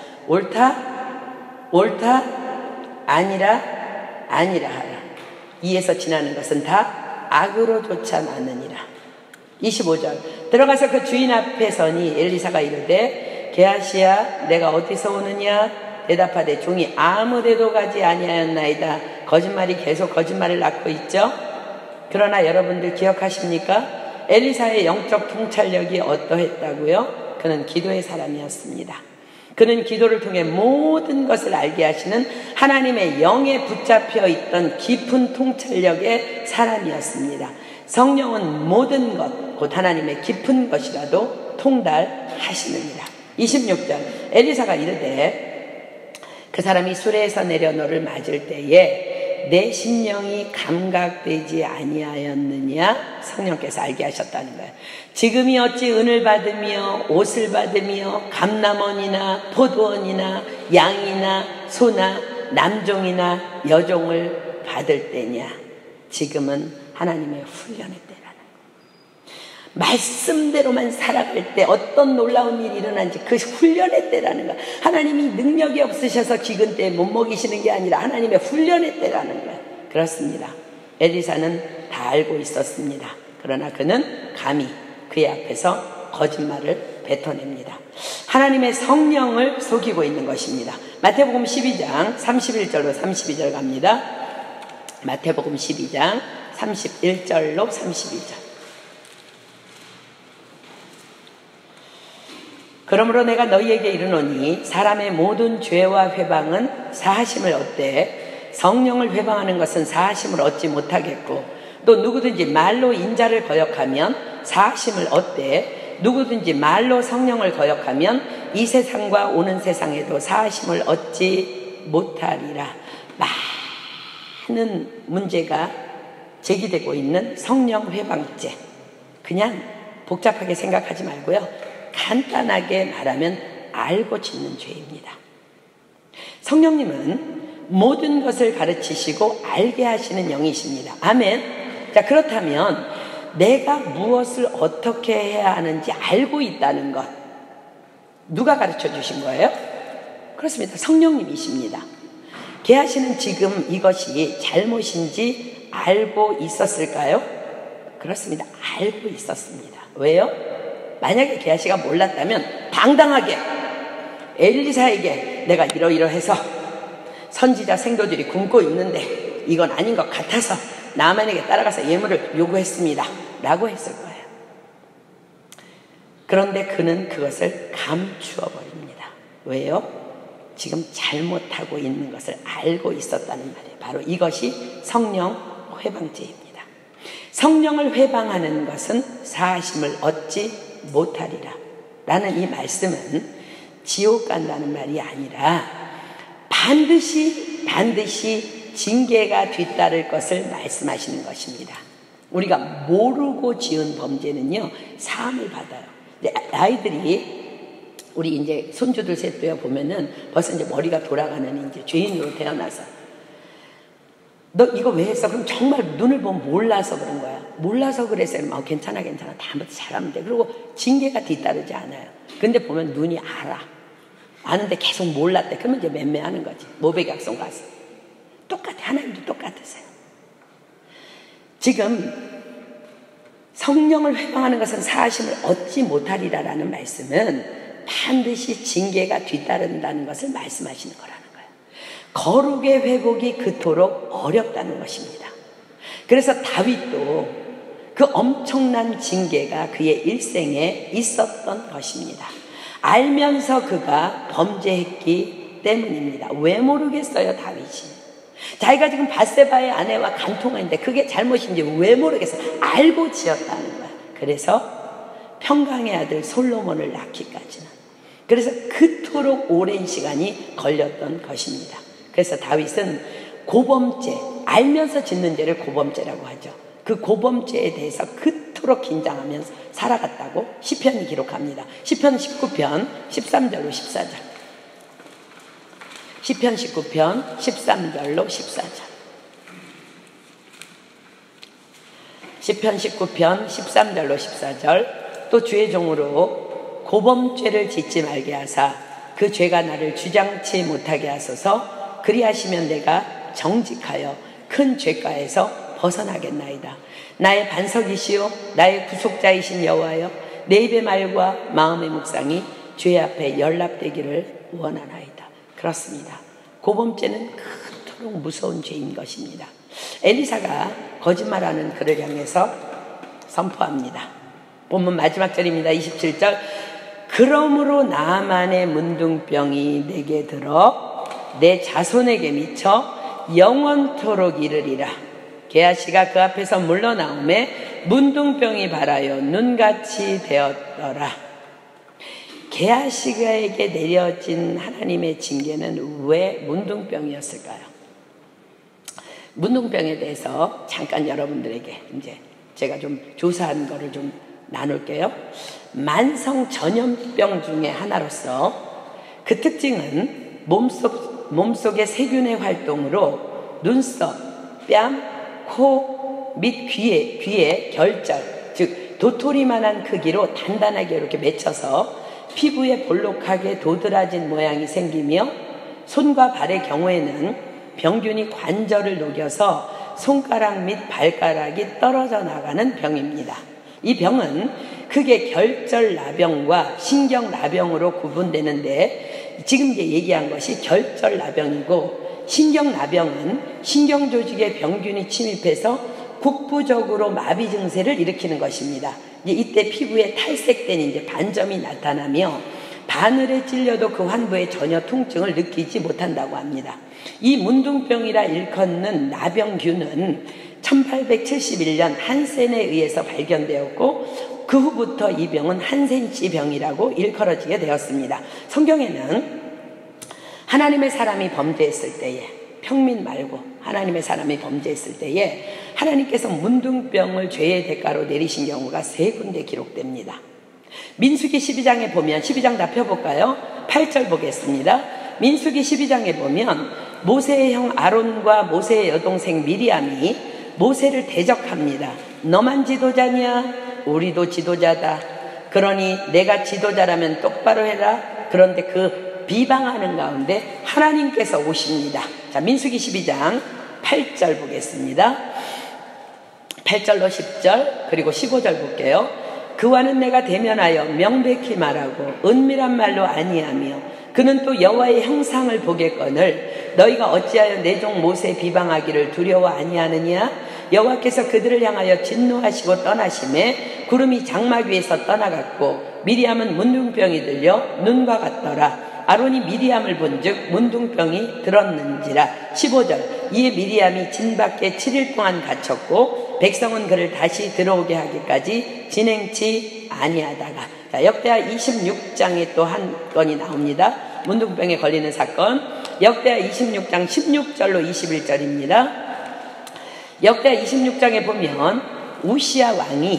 옳다 아니라 하라. 이에서 지나는 것은 다 악으로 쫓아 나느니라. 25절. 들어가서 그 주인 앞에 서니 엘리사가 이르되 게하시야 내가 어디서 오느냐. 대답하되 종이 아무데도 가지 아니하였나이다. 거짓말이 계속 거짓말을 낳고 있죠. 그러나 여러분들 기억하십니까? 엘리사의 영적 통찰력이 어떠했다고요? 그는 기도의 사람이었습니다. 그는 기도를 통해 모든 것을 알게 하시는 하나님의 영에 붙잡혀 있던 깊은 통찰력의 사람이었습니다. 성령은 모든 것, 곧 하나님의 깊은 것이라도 통달하시느니라. 26절. 엘리사가 이르되 그 사람이 수레에서 내려 너를 맞을 때에 내 심령이 감각되지 아니하였느냐. 성령께서 알게 하셨다는 거예요. 지금이 어찌 은을 받으며 옷을 받으며 감남원이나 포도원이나 양이나 소나 남종이나 여종을 받을 때냐. 지금은 하나님의 훈련의 때라는 거예요. 말씀대로만 살아갈 때 어떤 놀라운 일이 일어난지 그 훈련의 때라는 거예요. 하나님이 능력이 없으셔서 기근 때에 못 먹이시는 게 아니라 하나님의 훈련의 때라는 거예요. 그렇습니다. 엘리사는 다 알고 있었습니다. 그러나 그는 감히 그의 앞에서 거짓말을 뱉어냅니다. 하나님의 성령을 속이고 있는 것입니다. 마태복음 12장 31절로 32절 갑니다. 마태복음 12장 31절로 32절. 그러므로 내가 너희에게 이르노니 사람의 모든 죄와 회방은 사하심을 얻되 성령을 회방하는 것은 사하심을 얻지 못하겠고, 또 누구든지 말로 인자를 거역하면 사하심을 얻되 누구든지 말로 성령을 거역하면 이 세상과 오는 세상에도 사하심을 얻지 못하리라. 많은 문제가 제기되고 있는 성령 회방죄, 그냥 복잡하게 생각하지 말고요, 간단하게 말하면 알고 짓는 죄입니다. 성령님은 모든 것을 가르치시고 알게 하시는 영이십니다. 아멘. 자, 그렇다면 내가 무엇을 어떻게 해야 하는지 알고 있다는 것, 누가 가르쳐 주신 거예요? 그렇습니다. 성령님이십니다. 계하시는 지금 이것이 잘못인지 알고 있었을까요? 그렇습니다. 알고 있었습니다. 왜요? 만약에 계하시가 몰랐다면 당당하게 엘리사에게 내가 이러이러해서 선지자 생도들이 굶고 있는데 이건 아닌 것 같아서 나만에게 따라가서 예물을 요구했습니다 라고 했을 거예요. 그런데 그는 그것을 감추어 버립니다. 왜요? 지금 잘못하고 있는 것을 알고 있었다는 말이에요. 바로 이것이 성령 회방죄입니다. 성령을 회방하는 것은 사하심을 얻지 못하리라 라는 이 말씀은 지옥 간다는 말이 아니라 반드시 징계가 뒤따를 것을 말씀하시는 것입니다. 우리가 모르고 지은 범죄는요, 사함을 받아요. 아이들이 우리 이제 손주들 셋도요 보면은 벌써 이제 머리가 돌아가는 이제 죄인으로 태어나서 너 이거 왜 했어? 그럼 정말 눈을 보면 몰라서 그런 거야. 몰라서 그래서 괜찮아 다음부터 잘하면 돼. 그리고 징계가 뒤따르지 않아요. 근데 보면 눈이 알아. 아는데 계속 몰랐대. 그러면 이제 맴매하는 거지. 모백약속 가서. 똑같아. 하나님도 똑같으세요. 지금 성령을 회방하는 것은 사하심을 얻지 못하리라라는 말씀은 반드시 징계가 뒤따른다는 것을 말씀하시는 거라는 거예요. 거룩의 회복이 그토록 어렵다는 것입니다. 그래서 다윗도 그 엄청난 징계가 그의 일생에 있었던 것입니다. 알면서 그가 범죄했기 때문입니다. 왜 모르겠어요, 다윗이? 자기가 지금 밧세바의 아내와 간통하는데 그게 잘못인지 왜 모르겠어요? 알고 지었다는 거야. 그래서 평강의 아들 솔로몬을 낳기까지는. 그래서 그토록 오랜 시간이 걸렸던 것입니다. 그래서 다윗은 고범죄, 알면서 짓는 죄를 고범죄라고 하죠. 그 고범죄에 대해서 그토록 긴장하면서 살아갔다고 시편이 기록합니다. 시편 19편 13절로 14절. 시편 19편 13절로 14절. 시편 19편 13절로 14절. 또 주의 종으로 고범죄를 짓지 말게 하사 그 죄가 나를 주장치 못하게 하소서. 그리하시면 내가 정직하여 큰 죄가에서 벗어나겠나이다. 나의 반석이시요 나의 구속자이신 여호와여, 내 입의 말과 마음의 묵상이 죄 앞에 연락되기를 원하나이다. 그렇습니다. 고범죄는 그토록 무서운 죄인 것입니다. 엘리사가 거짓말하는 그를 향해서 선포합니다. 본문 마지막 절입니다. 27절. 그러므로 나만의 문둥병이 내게 들어 내 자손에게 미쳐 영원토록 이르리라. 게하시가 그 앞에서 물러나오매 문둥병이 발하여 눈같이 되었더라. 게하시가에게 내려진 하나님의 징계는 왜 문둥병이었을까요? 문둥병에 대해서 잠깐 여러분들에게 이제 제가 좀 조사한 거를 좀 나눌게요. 만성 전염병 중에 하나로서 그 특징은 몸속의 세균의 활동으로 눈썹, 뺨, 코 및 귀에 결절, 즉 도토리만한 크기로 단단하게 이렇게 맺혀서 피부에 볼록하게 도드라진 모양이 생기며 손과 발의 경우에는 병균이 관절을 녹여서 손가락 및 발가락이 떨어져 나가는 병입니다. 이 병은 크게 결절나병과 신경나병으로 구분되는데 지금 이제 얘기한 것이 결절나병이고 신경나병은 신경조직의 병균이 침입해서 국부적으로 마비 증세를 일으키는 것입니다. 이때 피부에 탈색된 이제 반점이 나타나며 바늘에 찔려도 그 환부에 전혀 통증을 느끼지 못한다고 합니다. 이 문둥병이라 일컫는 나병균은 1871년 한센에 의해서 발견되었고 그 후부터 이 병은 한센씨 병이라고 일컬어지게 되었습니다. 성경에는 하나님의 사람이 범죄했을 때에, 평민 말고 하나님의 사람이 범죄했을 때에 하나님께서 문둥병을 죄의 대가로 내리신 경우가 3군데 기록됩니다. 민수기 12장에 보면, 12장 다 펴볼까요? 8절 보겠습니다. 민수기 12장에 보면 모세의 형 아론과 모세의 여동생 미리암이 모세를 대적합니다. 너만 지도자냐? 우리도 지도자다. 그러니 내가 지도자라면 똑바로 해라. 그런데 그 비방하는 가운데 하나님께서 오십니다. 자, 민수기 12장 8절 보겠습니다. 8절로 10절 그리고 15절 볼게요. 그와는 내가 대면하여 명백히 말하고 은밀한 말로 아니하며 그는 또 여호와의 형상을 보겠거늘 너희가 어찌하여 내 종 모세 비방하기를 두려워 아니하느냐? 여호와께서 그들을 향하여 진노하시고 떠나심에 구름이 장막 위에서 떠나갔고 미리암은 문둥병이 들려 눈과 같더라. 아론이 미리암을 본즉 문둥병이 들었는지라. 15절 이에 미리암이 진 밖에 7일 동안 갇혔고 백성은 그를 다시 들어오게 하기까지 진행치 아니하다가. 자, 역대하 26장에 또 한 건이 나옵니다. 문둥병에 걸리는 사건. 역대하 26장 16절로 21절입니다. 역대하 26장에 보면 우시야 왕이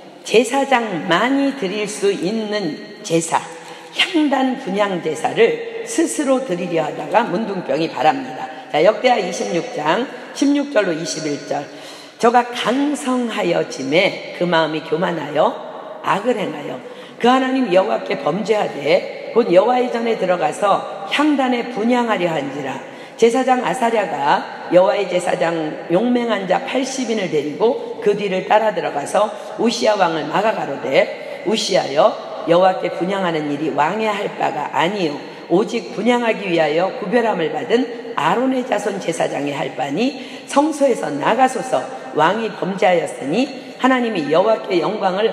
제사장만이 드릴 수 있는 제사, 향단 분향 제사를 스스로 드리려 하다가 문둥병이 발합니다. 자, 역대하 26장 16절로 21절. 저가 강성하여짐에 그 마음이 교만하여 악을 행하여 그 하나님 여호와께 범죄하되 곧 여호와의 전에 들어가서 향단에 분향하려 한지라. 제사장 아사랴가 여호와의 제사장 용맹한 자 80인을 데리고 그 뒤를 따라 들어가서 우시야 왕을 막아가로되 우시야여 여호와께 분향하는 일이 왕의 할 바가 아니요 오직 분향하기 위하여 구별함을 받은 아론의 자손 제사장이 할 바니 성소에서 나가소서. 왕이 범죄하였으니 하나님 여호와께 영광을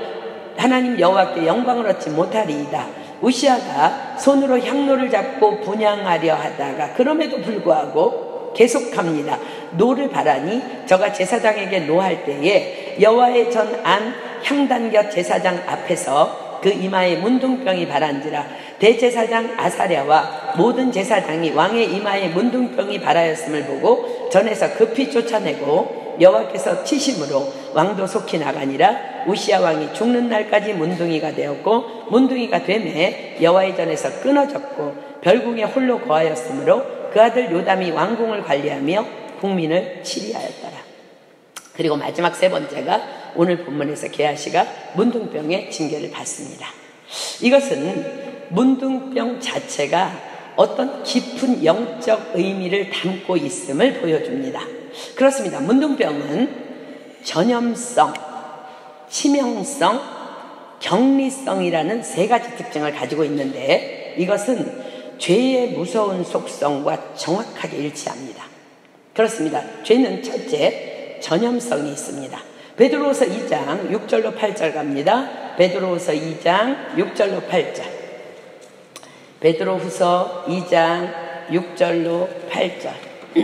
얻지 못하리이다. 우시야가 손으로 향로를 잡고 분향하려 하다가 그럼에도 불구하고 계속합니다. 노를 바라니 저가 제사장에게 노할 때에 여호와의 전 안 향단 곁 제사장 앞에서 그 이마에 문둥병이 발한지라. 대제사장 아사랴와 모든 제사장이 왕의 이마에 문둥병이 발하였음을 보고 전에서 급히 쫓아내고 여호와께서 치심으로 왕도 속히 나가니라. 우시야 왕이 죽는 날까지 문둥이가 되었고 문둥이가 되매 여호와의 전에서 끊어졌고 별궁에 홀로 거하였으므로 그 아들 요담이 왕궁을 관리하며 국민을 치리하였더라. 그리고 마지막 세 번째가 오늘 본문에서 게하시가 문둥병의 징계를 받습니다. 이것은 문둥병 자체가 어떤 깊은 영적 의미를 담고 있음을 보여줍니다. 그렇습니다. 문둥병은 전염성, 치명성, 격리성이라는 3가지 특징을 가지고 있는데 이것은 죄의 무서운 속성과 정확하게 일치합니다. 그렇습니다. 죄는 첫째, 전염성이 있습니다. 베드로후서 2장 6절로 8절 갑니다. 베드로후서 2장 6절로 8절. 베드로후서 2장 6절로 8절.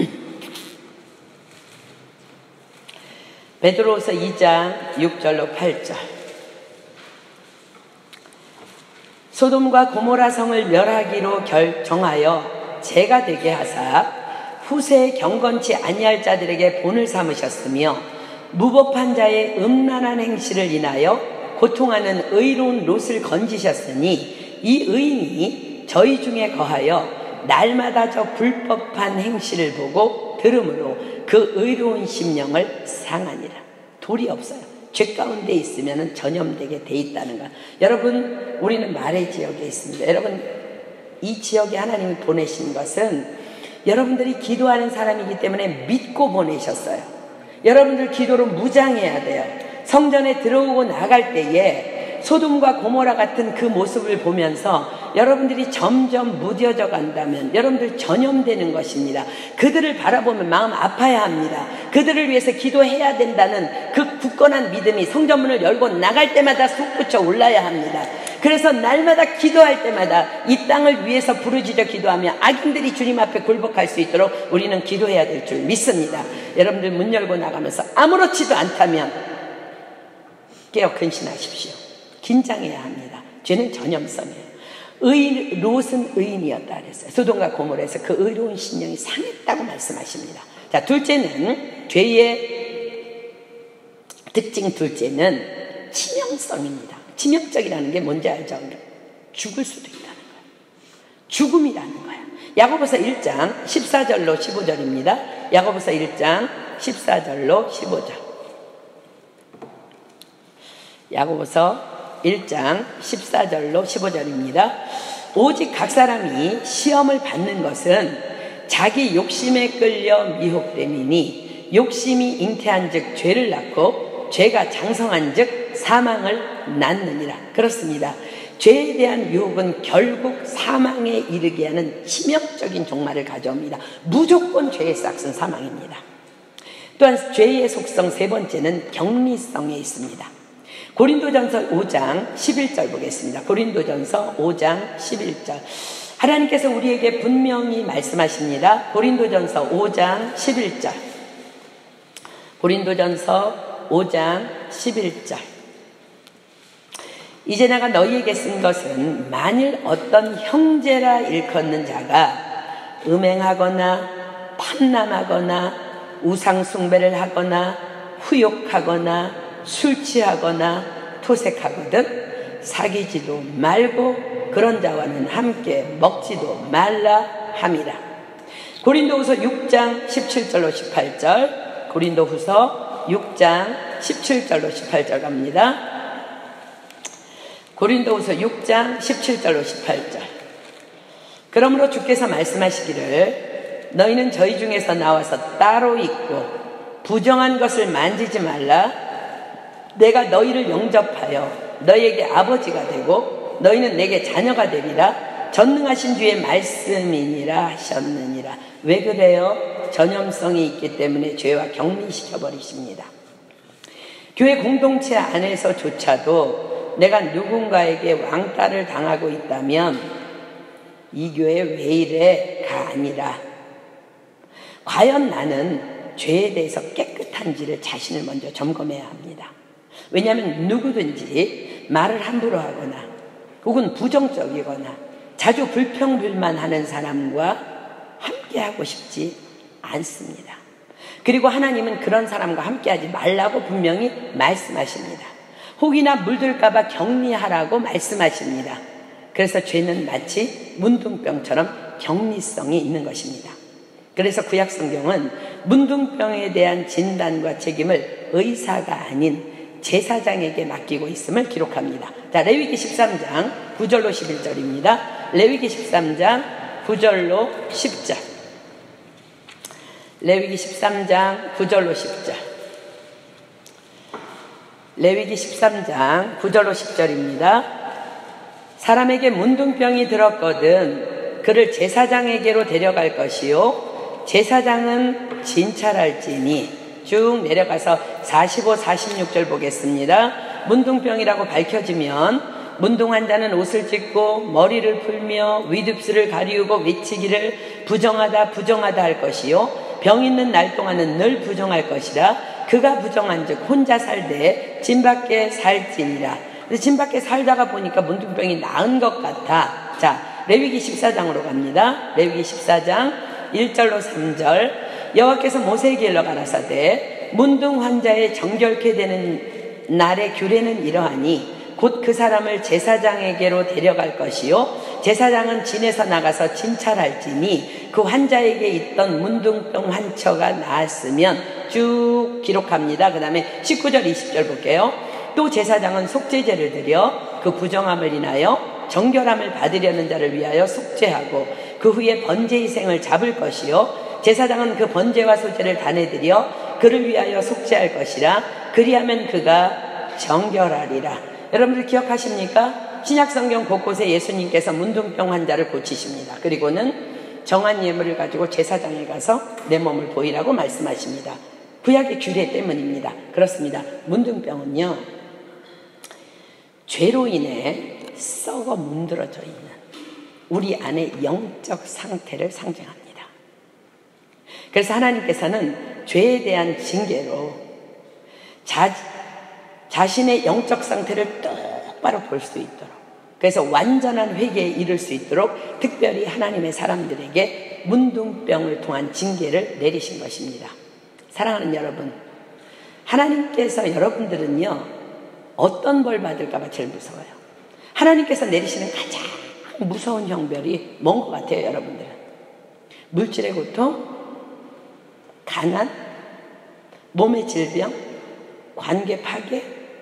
베드로후서 2장 6절로 8절. 소돔과 고모라 성을 멸하기로 결정하여 죄가 되게 하사 후세에 경건치 아니할 자들에게 본을 삼으셨으며 무법한 자의 음란한 행실을 인하여 고통하는 의로운 롯을 건지셨으니 이 의인이 저희 중에 거하여 날마다 저 불법한 행실을 보고 들음으로 그 의로운 심령을 상하니라. 돌이 없어요. 죄 가운데 있으면 전염되게 돼 있다는 거. 여러분, 우리는 말의 지역에 있습니다. 여러분, 이 지역에 하나님이 보내신 것은 여러분들이 기도하는 사람이기 때문에 믿고 보내셨어요. 여러분들 기도로 무장해야 돼요. 성전에 들어오고 나갈 때에 소돔과 고모라 같은 그 모습을 보면서 여러분들이 점점 무뎌져 간다면 여러분들 전염되는 것입니다. 그들을 바라보면 마음 아파야 합니다. 그들을 위해서 기도해야 된다는 그 굳건한 믿음이 성전문을 열고 나갈 때마다 솟구쳐 올라야 합니다. 그래서 날마다 기도할 때마다 이 땅을 위해서 부르짖어 기도하며 악인들이 주님 앞에 굴복할 수 있도록 우리는 기도해야 될 줄 믿습니다. 여러분들 문 열고 나가면서 아무렇지도 않다면 깨어 근신하십시오. 긴장해야 합니다. 죄는 전염성이에요. 롯은 의인이었다 그랬어요. 소돔과 고모라에서 그 의로운 심령이 상했다고 말씀하십니다. 자, 둘째는 죄의 특징 둘째는 치명성입니다. 치명적이라는 게 뭔지 알죠? 죽을 수도 있다는 거예요. 죽음이라는 거예요. 야고보서 1장 14절로 15절입니다. 야고보서 1장 14절로 15절. 야고보서 1장 14절로 15절입니다. 오직 각 사람이 시험을 받는 것은 자기 욕심에 끌려 미혹됨이니 욕심이 잉태한 즉 죄를 낳고 죄가 장성한 즉 사망을 낳느니라. 그렇습니다. 죄에 대한 유혹은 결국 사망에 이르게 하는 치명적인 종말을 가져옵니다. 무조건 죄의 싹은 사망입니다. 또한 죄의 속성 세 번째는 격리성에 있습니다. 고린도전서 5장 11절 보겠습니다. 고린도전서 5장 11절. 하나님께서 우리에게 분명히 말씀하십니다. 고린도전서 5장 11절. 고린도전서 5장 11절. 이제 내가 너희에게 쓴 것은 만일 어떤 형제라 일컫는 자가 음행하거나 탐남하거나 우상숭배를 하거나 후욕하거나 술 취하거나 토색하거든 사귀지도 말고 그런 자와는 함께 먹지도 말라 함이라. 고린도후서 6장 17절로 18절. 고린도후서 6장 17절로 18절 갑니다. 고린도후서 6장 17절로 18절. 그러므로 주께서 말씀하시기를 너희는 저희 중에서 나와서 따로 있고 부정한 것을 만지지 말라. 내가 너희를 영접하여 너희에게 아버지가 되고 너희는 내게 자녀가 되리라. 전능하신 주의 말씀이니라 하셨느니라. 왜 그래요? 전염성이 있기 때문에 죄와 격리시켜버리십니다. 교회 공동체 안에서조차도 내가 누군가에게 왕따를 당하고 있다면 이 교회 왜 이래가 아니라 과연 나는 죄에 대해서 깨끗한지를 자신을 먼저 점검해야 합니다. 왜냐하면 누구든지 말을 함부로 하거나 혹은 부정적이거나 자주 불평불만하는 사람과 함께하고 싶지 않습니다. 그리고 하나님은 그런 사람과 함께하지 말라고 분명히 말씀하십니다. 혹이나 물들까 봐 격리하라고 말씀하십니다. 그래서 죄는 마치 문둥병처럼 격리성이 있는 것입니다. 그래서 구약성경은 문둥병에 대한 진단과 책임을 의사가 아닌 제사장에게 맡기고 있음을 기록합니다. 자, 레위기 13장 9절로 11절입니다. 레위기 13장 9절로 10절. 레위기 13장 9절로 10절. 레위기 13장 9절로 10절입니다. 사람에게 문둥병이 들었거든 그를 제사장에게로 데려갈 것이요 제사장은 진찰할지니. 쭉 내려가서 45, 46절 보겠습니다. 문둥병이라고 밝혀지면 문둥한 자는 옷을 찢고 머리를 풀며 윗입술을 가리우고 외치기를 부정하다 부정하다 할 것이요 병 있는 날 동안은 늘 부정할 것이라. 그가 부정한 즉 혼자 살되 진 밖에 살지니라. 근데 진 밖에 살다가 보니까 문둥병이 나은 것 같아. 자, 레위기 14장으로 갑니다. 레위기 14장 1절로 3절. 여호와께서 모세에게 일러 가라사대 문둥 환자의 정결케 되는 날의 규례는 이러하니 곧 그 사람을 제사장에게로 데려갈 것이요 제사장은 진에서 나가서 진찰할지니 그 환자에게 있던 문둥병 환처가 나았으면 쭉 기록합니다. 그 다음에 19절 20절 볼게요. 또 제사장은 속죄제를 드려 그 부정함을 인하여 정결함을 받으려는 자를 위하여 속죄하고 그 후에 번제희생을 잡을 것이요 제사장은 그 번제와 소제를 다 내드려 그를 위하여 속죄할 것이라. 그리하면 그가 정결하리라. 여러분들 기억하십니까? 신약성경 곳곳에 예수님께서 문둥병 환자를 고치십니다. 그리고는 정한 예물을 가지고 제사장에 가서 내 몸을 보이라고 말씀하십니다. 구약의 규례 때문입니다. 그렇습니다. 문둥병은요, 죄로 인해 썩어 문드러져 있는 우리 안의 영적 상태를 상징합니다. 그래서 하나님께서는 죄에 대한 징계로 자신의 영적 상태를 똑바로 볼 수 있도록, 그래서 완전한 회개에 이를 수 있도록 특별히 하나님의 사람들에게 문둥병을 통한 징계를 내리신 것입니다. 사랑하는 여러분, 하나님께서 여러분들은요, 어떤 벌 받을까봐 제일 무서워요. 하나님께서 내리시는 가장 무서운 형벌이 뭔 것 같아요, 여러분들은? 물질의 고통, 가난, 몸의 질병, 관계 파괴,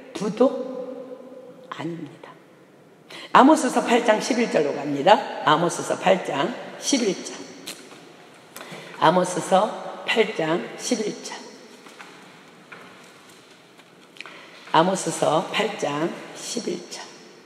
부도? 아닙니다. 아모스서 8장 11절로 갑니다. 아모스서 8장 11절. 아모스서 8장 11절. 아모스서 8장 11절.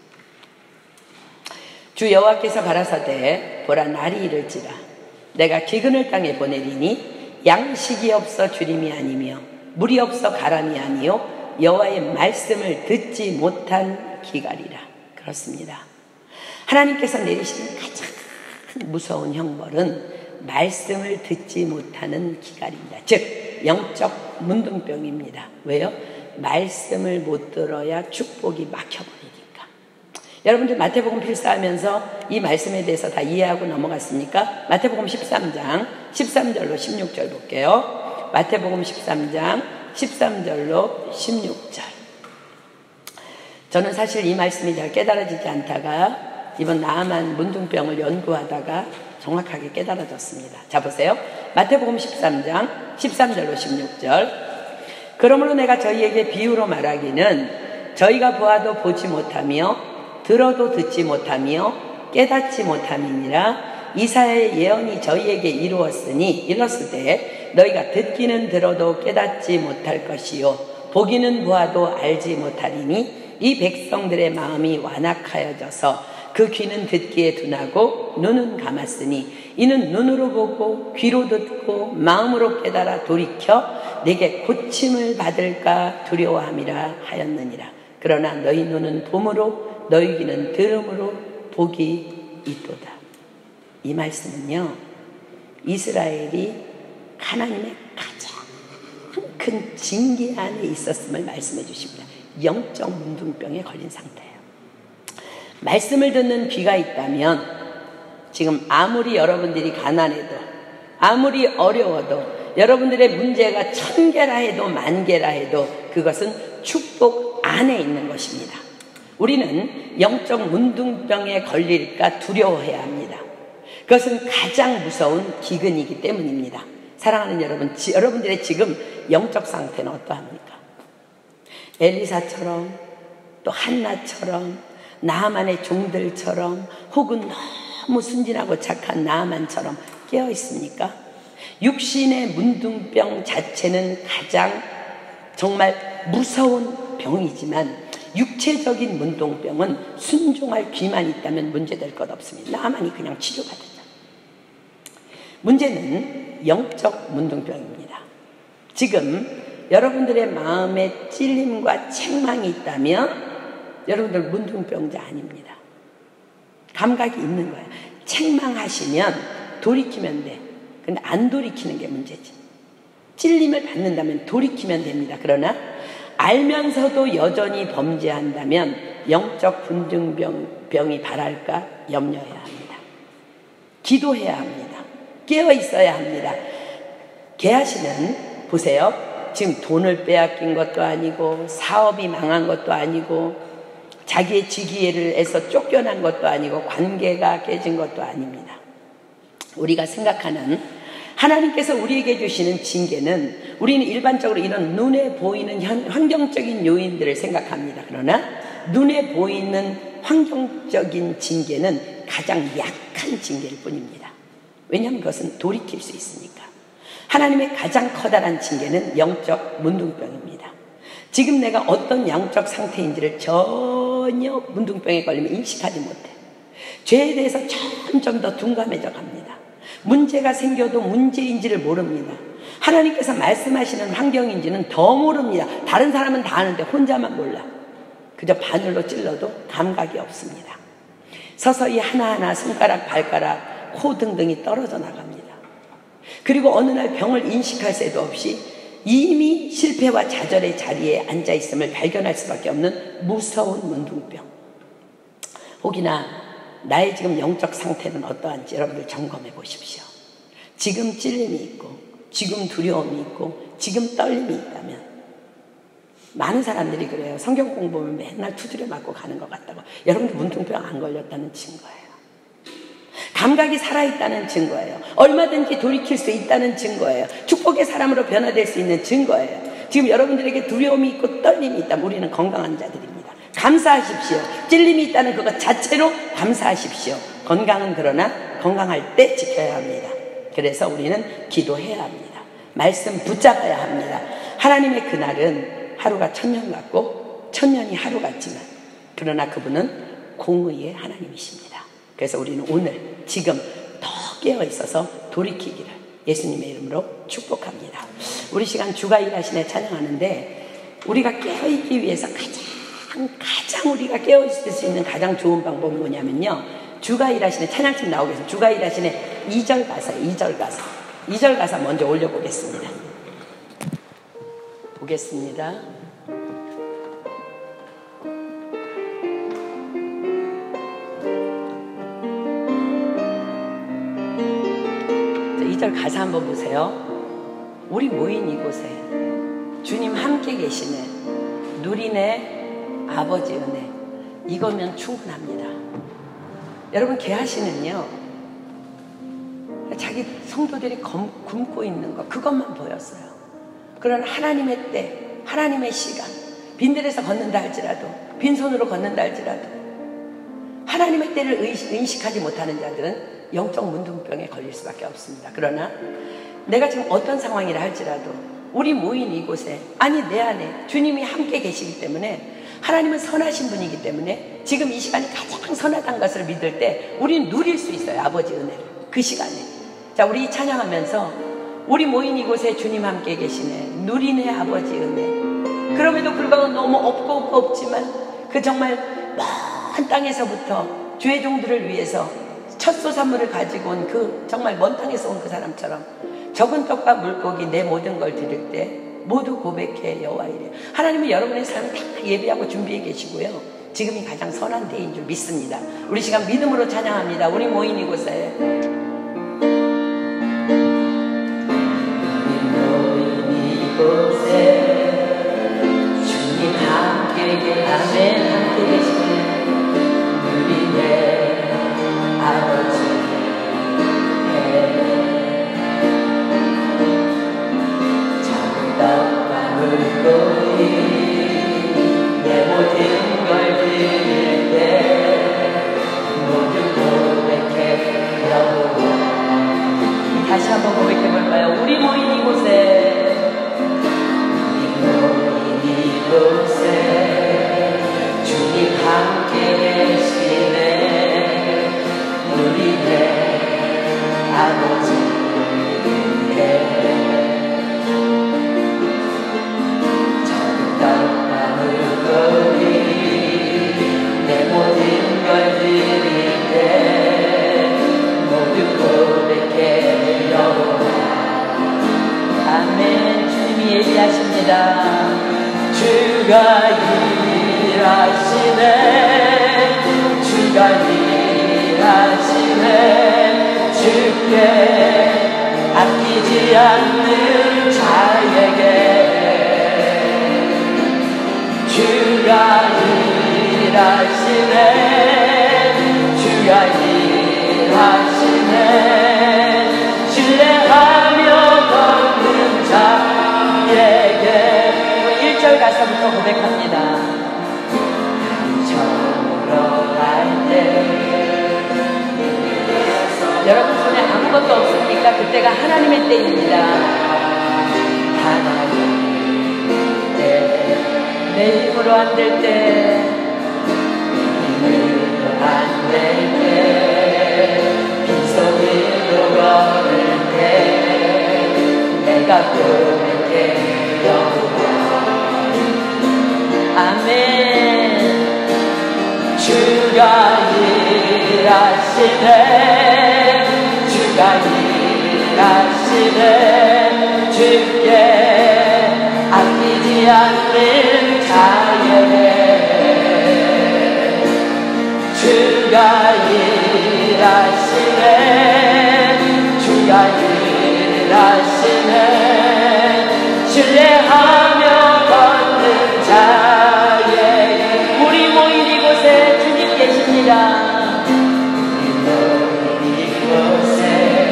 주 여호와께서 가라사대 보라 날이 이를지라 내가 기근을 땅에 보내리니 양식이 없어 주림이 아니며 물이 없어 가람이 아니요 여호와의 말씀을 듣지 못한 기갈이라. 그렇습니다. 하나님께서 내리시는 가장 무서운 형벌은 말씀을 듣지 못하는 기갈입니다. 즉 영적 문둥병입니다. 왜요? 말씀을 못 들어야 축복이 막혀버리니까. 여러분들 마태복음 필사하면서 이 말씀에 대해서 다 이해하고 넘어갔습니까? 마태복음 13장 13절로 16절 볼게요. 마태복음 13장 13절로 16절. 저는 사실 이 말씀이 잘 깨달아지지 않다가 이번 나아만 문둥병을 연구하다가 정확하게 깨달아졌습니다. 자, 보세요. 마태복음 13장 13절로 16절. 그러므로 내가 저희에게 비유로 말하기는 저희가 보아도 보지 못하며 들어도 듣지 못하며 깨닫지 못함이니라. 이사야의 예언이 저희에게 이르렀을 때 너희가 듣기는 들어도 깨닫지 못할 것이요 보기는 보아도 알지 못하리니 이 백성들의 마음이 완악하여져서 그 귀는 듣기에 둔하고 눈은 감았으니 이는 눈으로 보고 귀로 듣고 마음으로 깨달아 돌이켜 내게 고침을 받을까 두려워함이라 하였느니라. 그러나 너희 눈은 봄으로 너희 귀는 들음으로 복이 있도다. 이 말씀은요, 이스라엘이 하나님의 가장 큰 징계 안에 있었음을 말씀해 주십니다. 영적 문둥병에 걸린 상태예요. 말씀을 듣는 귀가 있다면 지금 아무리 여러분들이 가난해도 아무리 어려워도 여러분들의 문제가 1000개라 해도 10,000개라 해도 그것은 축복 안에 있는 것입니다. 우리는 영적 문둥병에 걸릴까 두려워해야 합니다. 그것은 가장 무서운 기근이기 때문입니다. 사랑하는 여러분, 여러분들의 지금 영적 상태는 어떠합니까? 엘리사처럼 또 한나처럼 나아만의 종들처럼 혹은 너무 순진하고 착한 나아만처럼 깨어 있습니까? 육신의 문둥병 자체는 가장 정말 무서운 병이지만 육체적인 문둥병은 순종할 귀만 있다면 문제될 것 없습니다. 나아만이 그냥 치료받았죠. 문제는 영적 문둥병입니다. 지금 여러분들의 마음에 찔림과 책망이 있다면 여러분들 문둥병자 아닙니다. 감각이 있는 거예요. 책망하시면 돌이키면 돼. 근데 안 돌이키는 게 문제지. 찔림을 받는다면 돌이키면 됩니다. 그러나 알면서도 여전히 범죄한다면 영적 문둥병이 발할까 염려해야 합니다. 기도해야 합니다. 깨어 있어야 합니다. 게하시는 보세요. 지금 돈을 빼앗긴 것도 아니고 사업이 망한 것도 아니고 자기의 직위를 해서 쫓겨난 것도 아니고 관계가 깨진 것도 아닙니다. 우리가 생각하는 하나님께서 우리에게 주시는 징계는 우리는 일반적으로 이런 눈에 보이는 환경적인 요인들을 생각합니다. 그러나 눈에 보이는 환경적인 징계는 가장 약한 징계일 뿐입니다. 왜냐하면 그것은 돌이킬 수 있으니까. 하나님의 가장 커다란 징계는 영적 문둥병입니다. 지금 내가 어떤 양적 상태인지를 전혀 문둥병에 걸리면 인식하지 못해. 죄에 대해서 점점 더 둔감해져 갑니다. 문제가 생겨도 문제인지를 모릅니다. 하나님께서 말씀하시는 환경인지는 더 모릅니다. 다른 사람은 다 아는데 혼자만 몰라. 그저 바늘로 찔러도 감각이 없습니다. 서서히 하나하나 손가락, 발가락, 코 등등이 떨어져 나갑니다. 그리고 어느 날 병을 인식할 새도 없이 이미 실패와 좌절의 자리에 앉아있음을 발견할 수밖에 없는 무서운 문둥병. 혹이나 나의 지금 영적 상태는 어떠한지 여러분들 점검해 보십시오. 지금 찔림이 있고 지금 두려움이 있고 지금 떨림이 있다면, 많은 사람들이 그래요. 성경 공부하면 맨날 두드려 맞고 가는 것 같다고. 여러분들 문둥병 안 걸렸다는 증거예요. 감각이 살아있다는 증거예요. 얼마든지 돌이킬 수 있다는 증거예요. 축복의 사람으로 변화될 수 있는 증거예요. 지금 여러분들에게 두려움이 있고 떨림이 있다면 우리는 건강한 자들입니다. 감사하십시오. 찔림이 있다는 그것 자체로 감사하십시오. 건강은 그러나 건강할 때 지켜야 합니다. 그래서 우리는 기도해야 합니다. 말씀 붙잡아야 합니다. 하나님의 그날은 하루가 1000년 같고 1000년이 하루 같지만, 그러나 그분은 공의의 하나님이십니다. 그래서 우리는 오늘 지금 더 깨어 있어서 돌이키기를 예수님의 이름으로 축복합니다. 우리 시간 주가 일하시네 찬양하는데, 우리가 깨어 있기 위해서 가장 우리가 깨어 있을 수 있는 가장 좋은 방법은 뭐냐면요, 주가 일하시네 찬양팀 나오겠습니다. 주가 일하시네 2절 가사예요. 2절 가사 먼저 올려보겠습니다. 보겠습니다. 자, 2절 가사 한번 보세요. 우리 모인 이곳에 주님 함께 계시네, 누리네 아버지 은혜, 이거면 충분합니다. 여러분, 게하시는요 자기 성도들이 굶고 있는 거, 그것만 보였어요. 그러나 하나님의 때, 하나님의 시간, 빈들에서 걷는다 할지라도, 빈손으로 걷는다 할지라도 하나님의 때를 인식하지 못하는 자들은 영적 문둥병에 걸릴 수밖에 없습니다. 그러나 내가 지금 어떤 상황이라 할지라도 우리 모인 이곳에, 아니 내 안에 주님이 함께 계시기 때문에, 하나님은 선하신 분이기 때문에 지금 이 시간이 가장 선하다는 것을 믿을 때 우리는 누릴 수 있어요. 아버지 은혜를 그 시간에. 자, 우리 찬양하면서 우리 모인 이곳에 주님 함께 계시네, 누리네 아버지 은혜. 그럼에도 불구하고 너무 없지만 그 정말 먼 땅에서부터 주의 종들을 위해서 첫 소산물을 가지고 온 그 정말 먼 땅에서 온 그 사람처럼 적은 떡과 물고기 내 모든 걸 드릴 때 모두 고백해 여호와 이래. 하나님은 여러분의 삶을 다 예비하고 준비해 계시고요, 지금이 가장 선한 때인 줄 믿습니다. 우리 시간 믿음으로 찬양합니다. 우리 모인 이곳에 주님 함께 아멘 함께 계시네, 누리네 아버지 작은 떡과 물고기 내 모든 걸 드릴 때 모두 고백해 여호와. 다시 한번 고백해 볼까요? 우리 모인 이곳에, 주님 함께 계시네, 누리네 아버지 작은 떡과 물고기 내 모든 걸 드릴 때 모두 고백해 여호와. 아멘. 주님이 예비하십니다. 주가 일하시네, 주가 일하시네, 주께 아끼지 않는 자에게 주가 일하시네, 주가 일하시네, 신뢰하며 걷는 자에게. 1절 가사부터 고백합니다. 처음으로 갈 때, 여러분 손에 아무것도 없습니까? 그때가 하나님의 때입니다. 하나님 때 내 힘으로 안 될 때, 힘으로 안 될 때, 빈손으로 걸을 때, 내가 고백해 여호와. 아멘. 주가 일하시네, 주가 일하시네, 주께 아끼지 않는 자에게. 주가 일하시네, 주가 일하시네, 신뢰하며 걷는 자에게. 우리 모인 이곳에 주님 계십니다. 우리 모인 이곳에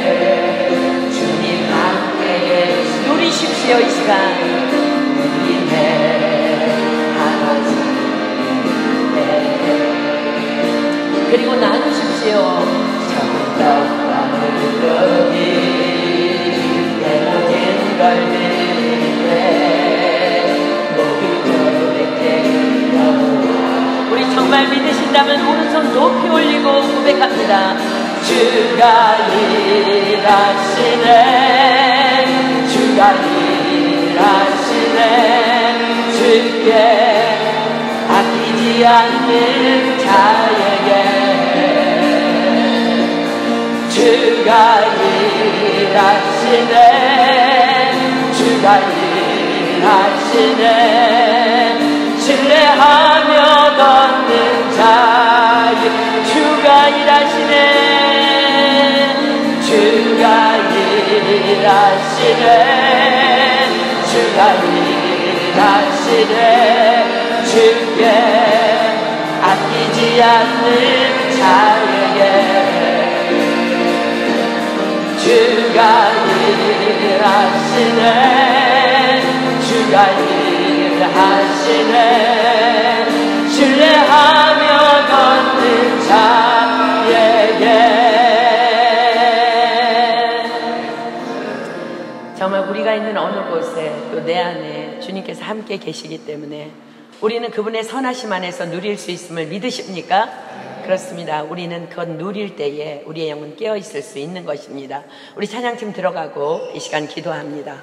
주님 함께 계시. 누리십시오 이 시간. 그리고 나누십시오. 적은 떡과 물고기 내 모든 걸 드릴 때 모두 고백해 여호와. 우리 정말 믿으신다면 오른손 높이 올리고 고백합니다. 주가 일하시네, 주가 일하시네, 주께 아끼지 않는 자에게. 주가 일하시네, 주가 일하시네, 신뢰하며 걷는 자에게. 주가 일하시네, 주가 일하시네, 주가 일하시네, 주께 아끼지 않는 자에게. 주가 일하시네, 주가 일하시네, 신뢰하며 걷는 자에게. 정말 우리가 있는 어느 곳에 또 내 안에 주님께서 함께 계시기 때문에 우리는 그분의 선하심 안에서 누릴 수 있음을 믿으십니까? 그렇습니다. 우리는 그것 누릴 때에 우리의 영은 깨어있을 수 있는 것입니다. 우리 찬양팀 들어가고 이 시간 기도합니다.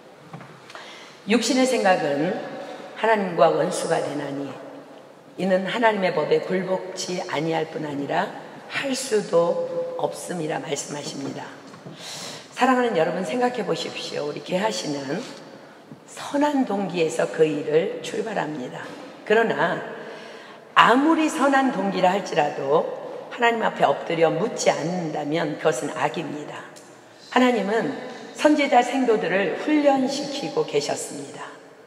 육신의 생각은 하나님과 원수가 되나니 이는 하나님의 법에 굴복치 아니할 뿐 아니라 할 수도 없음이라 말씀하십니다. 사랑하는 여러분, 생각해 보십시오. 우리 계하시는 선한 동기에서 그 일을 출발합니다. 그러나 아무리 선한 동기라 할지라도 하나님 앞에 엎드려 묻지 않는다면 그것은 악입니다. 하나님은 선지자 생도들을 훈련시키고 계셨습니다.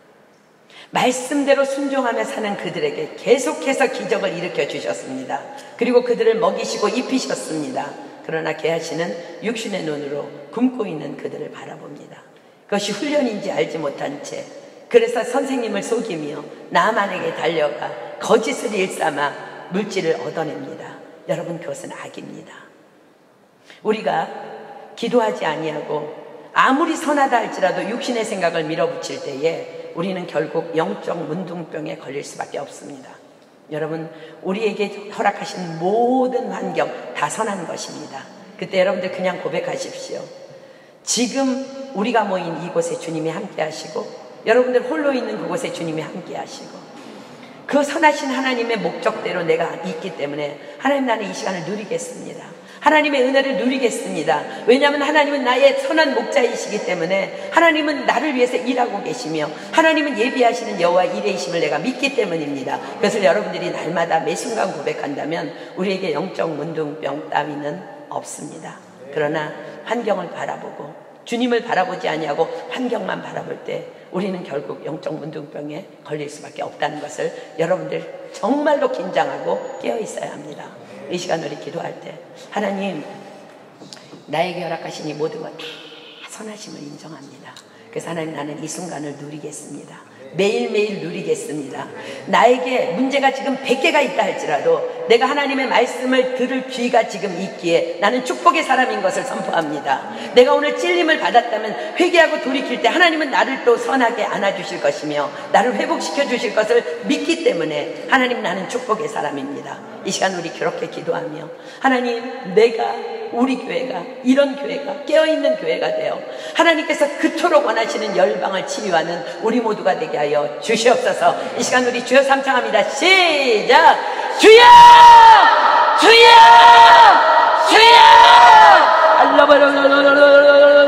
말씀대로 순종하며 사는 그들에게 계속해서 기적을 일으켜 주셨습니다. 그리고 그들을 먹이시고 입히셨습니다. 그러나 계하시는 육신의 눈으로 굶고 있는 그들을 바라봅니다. 그것이 훈련인지 알지 못한 채, 그래서 선생님을 속이며 나만에게 달려가 거짓을 일삼아 물질을 얻어냅니다. 여러분, 그것은 악입니다. 우리가 기도하지 아니하고 아무리 선하다 할지라도 육신의 생각을 밀어붙일 때에 우리는 결국 영적 문둥병에 걸릴 수밖에 없습니다. 여러분, 우리에게 허락하신 모든 환경 다 선한 것입니다. 그때 여러분들 그냥 고백하십시오. 지금 우리가 모인 이곳에 주님이 함께 하시고 여러분들 홀로 있는 그곳에 주님이 함께 하시고 그 선하신 하나님의 목적대로 내가 있기 때문에 하나님, 나는 이 시간을 누리겠습니다. 하나님의 은혜를 누리겠습니다. 왜냐하면 하나님은 나의 선한 목자이시기 때문에 하나님은 나를 위해서 일하고 계시며 하나님은 예비하시는 여호와 이레이심을 내가 믿기 때문입니다. 그래서 여러분들이 날마다 매 순간 고백한다면 우리에게 영적 문둥병 따위는 없습니다. 그러나 환경을 바라보고 주님을 바라보지 아니하고 환경만 바라볼 때 우리는 결국 영적 문둥병에 걸릴 수밖에 없다는 것을 여러분들 정말로 긴장하고 깨어 있어야 합니다. 이 시간 우리 기도할 때 하나님, 나에게 허락하신 이 모든 것 다 선하심을 인정합니다. 그래서 하나님, 나는 이 순간을 누리겠습니다. 매일매일 누리겠습니다. 나에게 문제가 지금 100개가 있다 할지라도 내가 하나님의 말씀을 들을 귀가 지금 있기에 나는 축복의 사람인 것을 선포합니다. 내가 오늘 찔림을 받았다면 회개하고 돌이킬 때 하나님은 나를 또 선하게 안아주실 것이며 나를 회복시켜 주실 것을 믿기 때문에 하나님, 나는 축복의 사람입니다. 이 시간 우리 그렇게 기도하며, 하나님, 내가, 우리 교회가, 이런 교회가, 깨어있는 교회가 되어 하나님께서 그토록 원하시는 열방을 치유하는 우리 모두가 되게 하여 주시옵소서. 이 시간 우리 주여 삼창합니다. 시작! 주여! 주여! 주여!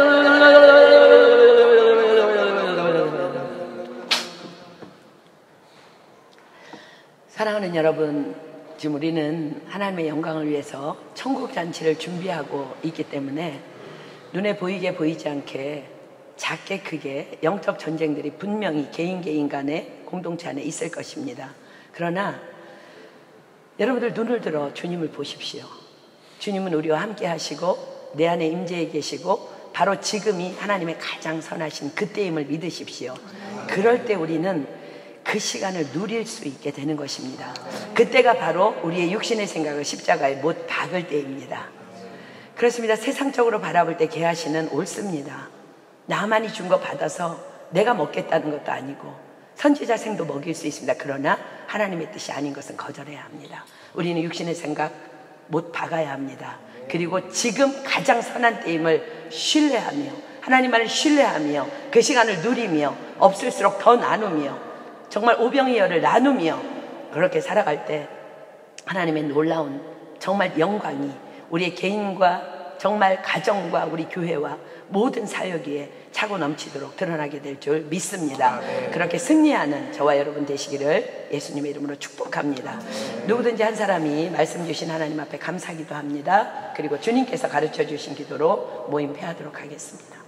사랑하는 여러분, 지금 우리는 하나님의 영광을 위해서 천국 잔치를 준비하고 있기 때문에 눈에 보이게 보이지 않게 작게 크게 영적 전쟁들이 분명히 개인 간에 공동체 안에 있을 것입니다. 그러나 여러분들 눈을 들어 주님을 보십시오. 주님은 우리와 함께 하시고 내 안에 임재해 계시고 바로 지금이 하나님의 가장 선하신 그때임을 믿으십시오. 그럴 때 우리는 그 시간을 누릴 수 있게 되는 것입니다. 그때가 바로 우리의 육신의 생각을 십자가에 못 박을 때입니다. 그렇습니다. 세상적으로 바라볼 때 게하시는 옳습니다. 나만이 준 거 받아서 내가 먹겠다는 것도 아니고 선지자 생도 먹일 수 있습니다. 그러나 하나님의 뜻이 아닌 것은 거절해야 합니다. 우리는 육신의 생각 못 박아야 합니다. 그리고 지금 가장 선한 때임을 신뢰하며, 하나님만을 신뢰하며 그 시간을 누리며 없을수록 더 나누며 정말 오병이어를 나누며 그렇게 살아갈 때 하나님의 놀라운 정말 영광이 우리의 개인과 정말 가정과 우리 교회와 모든 사역 위에 차고 넘치도록 드러나게 될 줄 믿습니다. 그렇게 승리하는 저와 여러분 되시기를 예수님의 이름으로 축복합니다. 누구든지 한 사람이 말씀 주신 하나님 앞에 감사기도 합니다. 그리고 주님께서 가르쳐 주신 기도로 모임 폐하도록 하겠습니다.